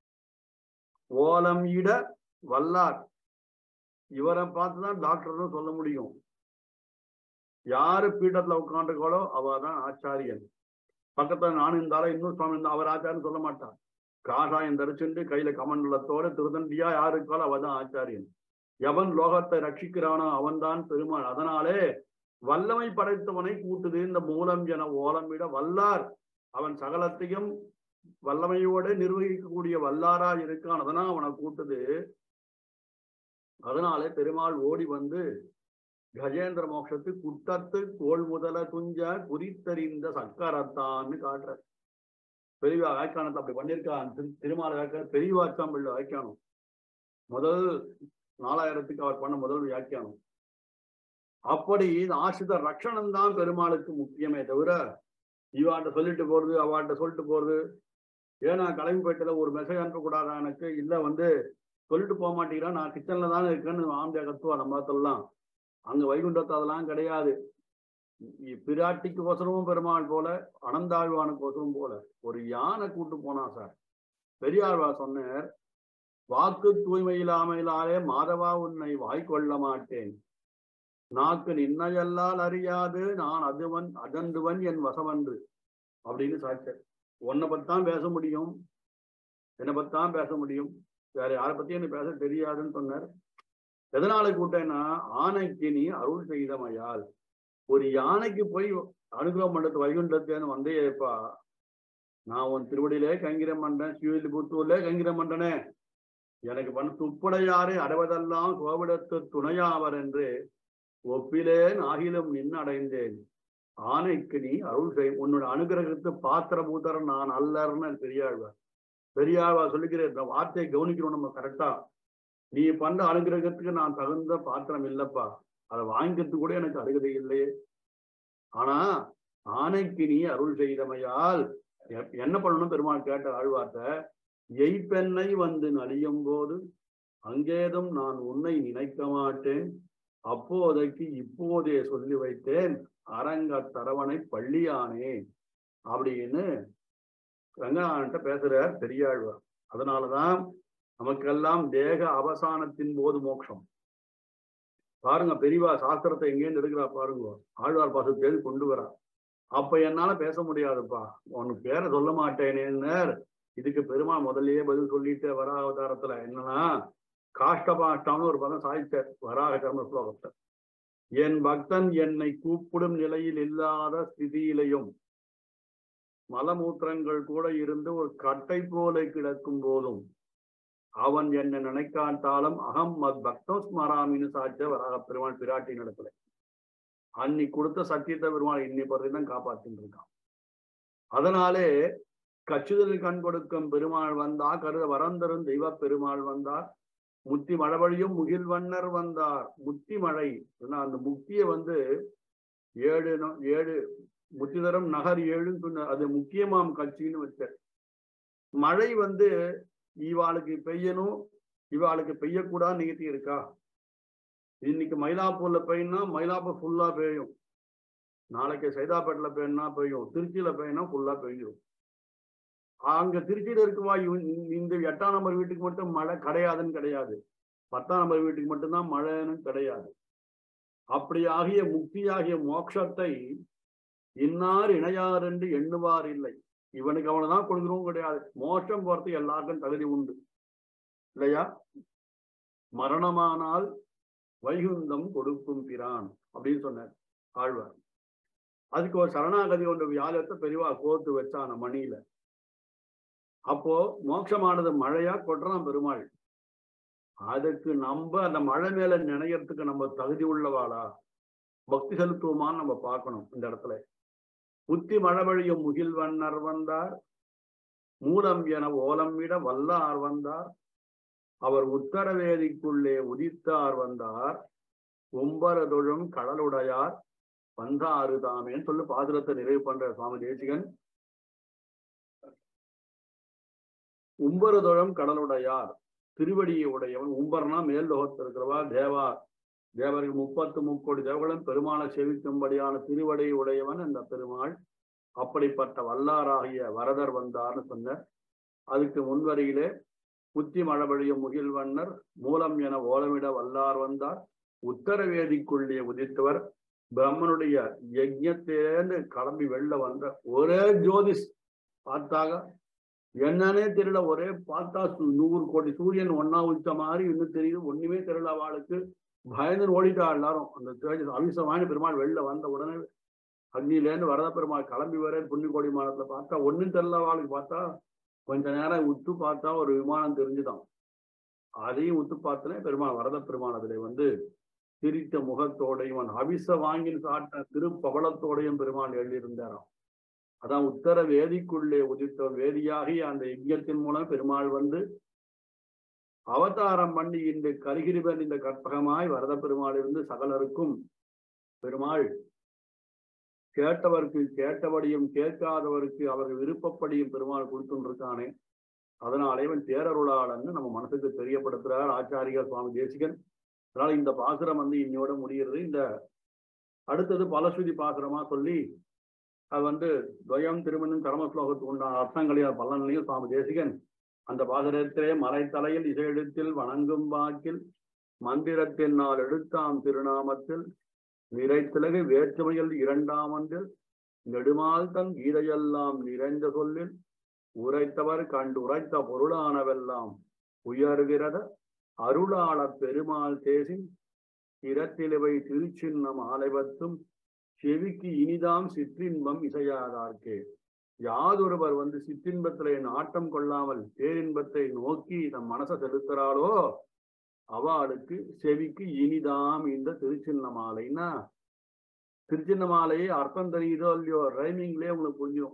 ஓலம் இட வல்லார், இவரை பார்த்துதான் டாக்டர்னு சொல்ல முடியும். யாரு பீடத்துல உட்காந்துருக்காளோ அவதான் ஆச்சாரியன். பக்கத்துல நானும் இருந்தாலும் இன்னும் சுவாமி இருந்தா அவர் ஆச்சாரியன் சொல்ல மாட்டான். காஷாயம் தரிச்சுண்டு கையில கமண்டலத்தோட திருதண்டியா யாரு இருக்காளோ அவதான் ஆச்சாரியன். எவன் லோகத்தை ரட்சிக்கிறானோ அவன்தான் பெருமாள். அதனாலே வல்லமை படைத்தவனை கூட்டுது இந்த மூலம் என ஓலமிட வல்லார். அவன் சகலத்தையும் வல்லமையோட நிர்வகிக்கக்கூடிய வல்லாரா இருக்கான், அதனால் அவனை கூட்டுது. அதனாலே பெருமாள் ஓடி வந்து கஜேந்திர மோட்சத்து குட்டத்து தோல் முதல துஞ்ச குறித்தறிந்த சக்கரத்தான்னு காட்டுற பெரிய வாய்க்கானத்தை அப்படி பண்ணியிருக்கான். திருமால வாய்க்கான பெரிய வாய்க்காம்பிள்ள வாய்க்கானம் முதல் 4000க்கு அவர் பண்ண முதல் வியாக்கியானம். அப்படி ஆசிரித ரட்சணம் தான் பெருமாளுக்கு முக்கியமே தவிர இவாட்ட சொல்லிட்டு போறது அவாட்ட சொல்லிட்டு போறது. ஏன்னா கிளம்பி போயிட்டல ஒரு மெசேஜ் அனுப்பக்கூடாதா எனக்கு, இல்ல வந்து சொல்லிட்டு போக மாட்டேங்கிறான், நான் கிச்சன்ல தானே இருக்கேன்னு ஆம்பியா கத்துவா. நம்ம பார்த்தலாம் அங்க வைகுண்டத்தை அதெல்லாம் கிடையாது. பிராட்டிக்கு கோசரமும் பெருமாள் போல, அனந்தாழ்வானுக்கு கோசரம் போல ஒரு யானை கூட்டு போனா சார். பெரியாழ்வா சொன்னார், வாக்கு தூய்மை இல்லாமையிலாலே மாதவா உன்னை வாய்க்கொள்ள மாட்டேன், நாக்கு நின்னையல்லால் அறியாது நான் அதுவன் அகன்றுவன் என் வசவன்று அப்படின்னு சாட்சர். உன்னை பத்தான் பேச முடியும், என்னை பத்தான் பேச முடியும், வேற யாரை பத்தியும் எனக்கு பேச தெரியாதுன்னு சொன்னார். எதனால கூட்டேன்னா, ஆனைக்கு நீ அருள் செய்தமையால். ஒரு யானைக்கு போய் அனுகிரகம் பண்றது வைகுண்டத்தேன்னு வந்தேப்பா, நான் உன் திருவடியிலே கங்கிரம் பண்றேன், ஸ்ரீவில்லிபுத்தூர்ல கங்கிரம் பண்றனே, எனக்கு பண்ண துப்படையாரை அடைவதெல்லாம் கோவிடத்து துணையாவர் என்று ஒப்பிலேன் ஆகிலும் நின்னடைந்தேன், ஆனைக்கு நீ அருள் செய், உன்னோட அனுகிரகத்து பாத்திர பூத்தரன் நான் அல்லர்னு பெரியாழ்வார். பெரியாழ்வார் சொல்லிக்கிற இந்த வார்த்தையை கவனிக்கணும் நம்ம கரெக்டா. நீ பண்ற அனுகிரகத்துக்கு நான் தகுந்த பாத்திரம் இல்லப்பா, அதை வாங்கிக்கிறதுக்கு கூட எனக்கு அருகதை இல்லையே. ஆனா ஆனைக்கு நீ அருள் செய்தமையால் என்ன பண்ணணும் பெருமாள் கேட்ட ஆழ்வார்த்த, எய்ப்பெண்ணை வந்து நலியும் போது அங்கேதும் நான் உன்னை நினைக்க மாட்டேன், அப்போதைக்கு இப்போதே சொல்லி வைத்தேன் அரங்க தரவனை பள்ளியானே அப்படின்னு ரங்கநாதன்ட்ட பேசுறார் பெரியாழ்வார். அதனாலதான் நமக்கெல்லாம் தேக அவசானத்தின் போது மோட்சம். பாருங்க, பெரியவா சாஸ்திரத்தை எங்கேருந்து எடுக்கிறா பாருங்க, ஆழ்வார் பாசத்தேடி கொண்டு வரா. அப்ப என்னால பேச முடியாதுப்பா, உனக்கு பேரை சொல்ல மாட்டேனேன்னு இதுக்கு பெருமாள் முதல்லயே பதில் சொல்லிட்டு வராக அவதாரத்துல என்னன்னா, காஷ்டபாஷ்டான்னு ஒரு பதம் சாதிச்சார் வராக கர்ம ஸ்லோகத்தை. என் பக்தன் என்னை கூப்பிடும் நிலையில் இல்லாத ஸ்திதியிலையும் மலமூத்திரங்கள் கூட இருந்து ஒரு கட்டை போல கிடக்கும் போதும் அவன் என்னை நினைக்காட்டாலும் அகம் மத் பக்தம் ஸ்மராமின்னு சாட்ச வராக பெருமாள் பிராட்டி நடத்துல. அன்னி கொடுத்த சத்தியத்தை பெருமாள் இன்னி பறவைதான் காப்பாற்றிட்டு இருக்கான். அதனாலே கச்சுதலில் கண் கொடுக்கும் பெருமாள் வந்தார், கருத வரந்தரும் தெய்வ பெருமாள் வந்தார், முத்தி மழவழியும் முகில்வண்ணர் வந்தார். முத்தி மழை அந்த முக்தியை ஏழு முத்திதரம் நகர் ஏழுன்னு சொன்ன, அது முக்கியமாம் கட்சின்னு வச்ச. மழை இவாளுக்கு பெய்யணும், இவாளுக்கு பெய்யக்கூடாது நிகழ்த்தி இருக்கா? இன்னைக்கு மயிலாப்பூர்ல பெய்யும்னா மயிலாப்பூர் ஃபுல்லா பெய்யும், நாளைக்கு சைதாப்பேட்டில பெய்யும்னா பெய்யும், திருச்சியில பெய்யும்னா ஃபுல்லா பெய்யும். அங்க திருச்சியில இருக்குவா இந்த 8ஆம் நம்பர் வீட்டுக்கு மட்டும் மழை கிடையாதுன்னு கிடையாது, 10ஆம் நம்பர் வீட்டுக்கு மட்டும்தான் மழைன்னு கிடையாது. அப்படி ஆகிய முக்தியாகிய மோட்சத்தை இன்னார் இணையார் என்று எண்ணுவார் இல்லை. இவனுக்கு அவனைதான் கொடுக்கிறோம் கிடையாது, மோட்சம் போறதுக்கு எல்லாருக்கும் தகுதி உண்டு இல்லையா? மரணமானால் வைகுந்தம் கொடுக்கும் பிரான் அப்படின்னு சொன்னார் ஆழ்வார். அதுக்கு ஒரு சரணாகதி ஒன்று வியாழத்தை பெரியவா கோர்த்து வச்சான மணியில. அப்போ மோட்சமானது மழையா கொட்டுறான் பெருமாள். அதுக்கு நம்ம அந்த மழை மேல நினைக்கிறதுக்கு நம்ம தகுதி உள்ளவாளா, பக்தி செலுத்துவோமான்னு நம்ம பார்க்கணும். இந்த இடத்துல புத்தி மழவழியும் முகில்வண்ணர் வந்தார், மூலம் என ஓலம் விட வல்லார் வந்தார், அவர் உத்தரவேதிக்குள்ளே உதித்தார் வந்தார், ஒம்பரதொழும் கடலுடையார் வந்தாரு தாமேன்னு சொல்லி பாசுரத்தை நிறைவு பண்ற சுவாமி தேசிகன். உம்பரதொழும் கடலுடையார், திருவடியை உடையவன். உம்பர்னா மேல் லோகத்தில் இருக்கிறவா, தேவருக்கு 33 கோடி தேவர்களும் பெருமாளை சேவிக்கும்படியான திருவடியை உடையவன் அந்த பெருமாள். அப்படிப்பட்ட வல்லாராகிய வரதர் வந்தார்னு சொன்னார். அதுக்கு முன்வரியிலே புத்தி மழவழியும் முகில்வண்ணர், மூலம் என ஓலமிட வல்லார் வந்தார், உத்தரவேதிக்குள்ளே உதித்தவர், பிரம்மனுடைய யஜ்ஞத்தேன்னு கிளம்பி வெளில வந்த ஒரே ஜோதிஷ். பார்த்தாக என்னன்னே தெரியல, ஒரே பார்த்தா 100 கோடி சூரியன் ஒன்னா உச்ச மாதிரி இன்னும் தெரியுது, ஒண்ணுமே தெரியல அவளுக்கு. பயந்து ஓடிட்டா எல்லாரும். அந்த தேஜஸ் அவிசமான பெருமாள் வெளில வந்த உடனே அக்னியிலேருந்து வரத பெருமாள் கிளம்பி வர புண்ணியகோடி விமானத்துல பார்த்தா ஒன்னும் தெரியல அவளுக்கு. பார்த்தா கொஞ்ச நேரம் உத்து பார்த்தா ஒரு விமானம் தெரிஞ்சுதான். அதையும் உத்து பார்த்தனே பெருமாள் வரத பெருமாள் அதுல சிரித்த முகத்தோடையும் அவிச வாங்கி சாட்ட திருப்பவளத்தோடையும் பெருமாள் எழுதியிருந்தாராம். அதான் உத்தர வேதிக்குள்ளே உதித்த வேதியாகி அந்த யஜ்ஞத்தின் மூலம் பெருமாள் அவதாரம் பண்ணி இந்த கரிகிரிவன் இந்த கற்பகமாய் வரத பெருமாள் இருந்து சகலருக்கும் பெருமாள் கேட்டவருக்கு கேட்டபடியும் கேட்காதவருக்கு அவர்கள் விருப்பப்படியும் பெருமாள் கொடுத்துருக்கானே. அதனாலே இவன் தேரருளாளன்னு நம்ம மனசுக்கு தெரியப்படுத்துறார் ஆச்சாரியார் சுவாமி தேசிகன். அதனால இந்த பாசுரம் இன்னையோட முடிகிறது. இந்த அடுத்தது பலஸ்ருதி பாசுரமா சொல்லி அது துவயம் திருமணம் கர்ம ஸ்லோகத்துக்கு உண்டான அர்த்தங்களையும் பலன்களையும் சுவாமி தேசிகன் அந்த பாசுரத்திலே மலைத்தலையில் இசையெழுத்தில் வணங்கும் வாக்கில் மந்திரத்தினால் எடுத்தாம் திருநாமத்தில் நிறைத்திலகு வேற்றுமையில் இரண்டாம் அன்றில் நெடுமால் தன் கீதையெல்லாம் நிறைந்த சொல்லில் உரைத்தவர் கண்டு உரைத்த பொருளானவெல்லாம் உயர்கிறத அருளாள பெருமாள் தேசின் இரத்திலவை திருச்சின்னம் ஆலைவத்தும் செவிக்கு இனிதாம் சிற்றின்பம் இசையாதார்க்கே. யாதொருவர் சிற்றின்பத்திலே நாட்டம் கொள்ளாமல் பேரின்பத்தை நோக்கி தம் மனசை செலுத்துறாளோ அவளுக்கு செவிக்கு இனிதாம் இந்த திருச்சின்ன மாலைன்னா, திருச்சின்ன மாலையை அர்த்தம் தெரியுதோ இல்லையோ ரைமிங்லேயே உங்களுக்கு புரிஞ்சிடும்.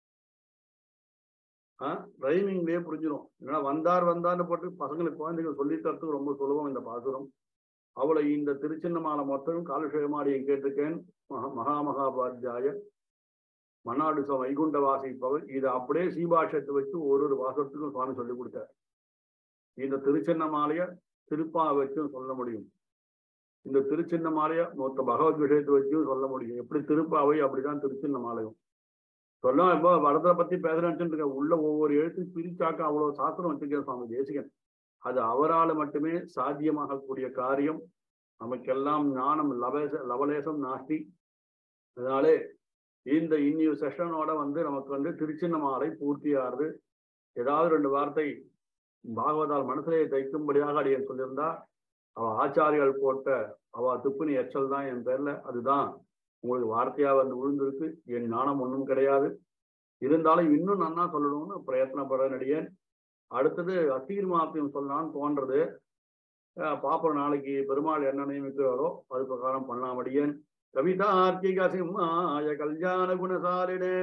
ரைமிங்லேயே புரிஞ்சிடும். ஏன்னா வந்தார்னு போட்டு பசங்களுக்கு குழந்தைகள் சொல்லி தரத்துக்கு ரொம்ப சுலபம் இந்த பாசுரம். அவளை இந்த திருச்சின்ன மாலை மொத்தமும் காலக்ஷேமாடியை கேட்டிருக்கேன். மகாபாத்தியாய மன்னாடு வைகுண்ட வாசிப்பவர் இதை அப்படியே சீபாஷத்தை வச்சு ஒரு வாசத்துக்கும் சுவாமி சொல்லி கொடுத்தார். இந்த திருச்சின்ன மாலைய திருப்பா வச்சும் சொல்ல முடியும், இந்த திருச்சின்ன மாலைய மொத்த பகவத் விஷயத்தை வச்சும் சொல்ல முடியும். எப்படி திருப்பாவை அப்படிதான் திருச்சின்ன மாலையும் சொல்லலாம். இப்போ வரதை பத்தி பேசுறேன்னு உள்ள ஒவ்வொரு எழுத்து பிரிச்சாக்க அவ்வளவு சாஸ்திரம் வச்சுக்கிற சுவாமி தேசிகன். அது அவரால் மட்டுமே சாத்தியமாகக்கூடிய காரியம். நமக்கெல்லாம் ஞானம் லவலேசம் நாஸ்தி. அதனாலே இந்த இன்னிய செஷனோட நமக்கு திருச்சின்ன மாலை பூர்த்தியாகுது. ஏதாவது 2 வார்த்தை பாகவதால் மனசிலே தைக்கும்படியாக அடியன் சொல்லியிருந்தா அவ ஆச்சாரியால் போட்ட அவ துப்புனி எச்சல் தான் என் பேர்ல. அதுதான் உங்களுக்கு வார்த்தையா விழுந்திருக்கு. என் ஞானம் ஒன்றும் கிடையாது. இருந்தாலும் இன்னும் நன்னா சொல்லணும்னு பிரயத்னப்படுற நடிகன். அடுத்தது அத்தீர்மாத்தியம் சொல்லலான்னு தோன்றது. பாப்போம் நாளைக்கு பெருமாள் என்ன நியமிக்கிறாரோ அது பிரகாரம் பண்ணாமடியன். கவிதார்த்திக சிம்மாய கல்யாண குணசாலினே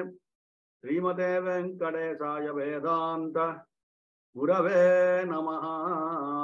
ஸ்ரீமதே வெங்கடேசாய வேதாந்த குரவே நமஹ.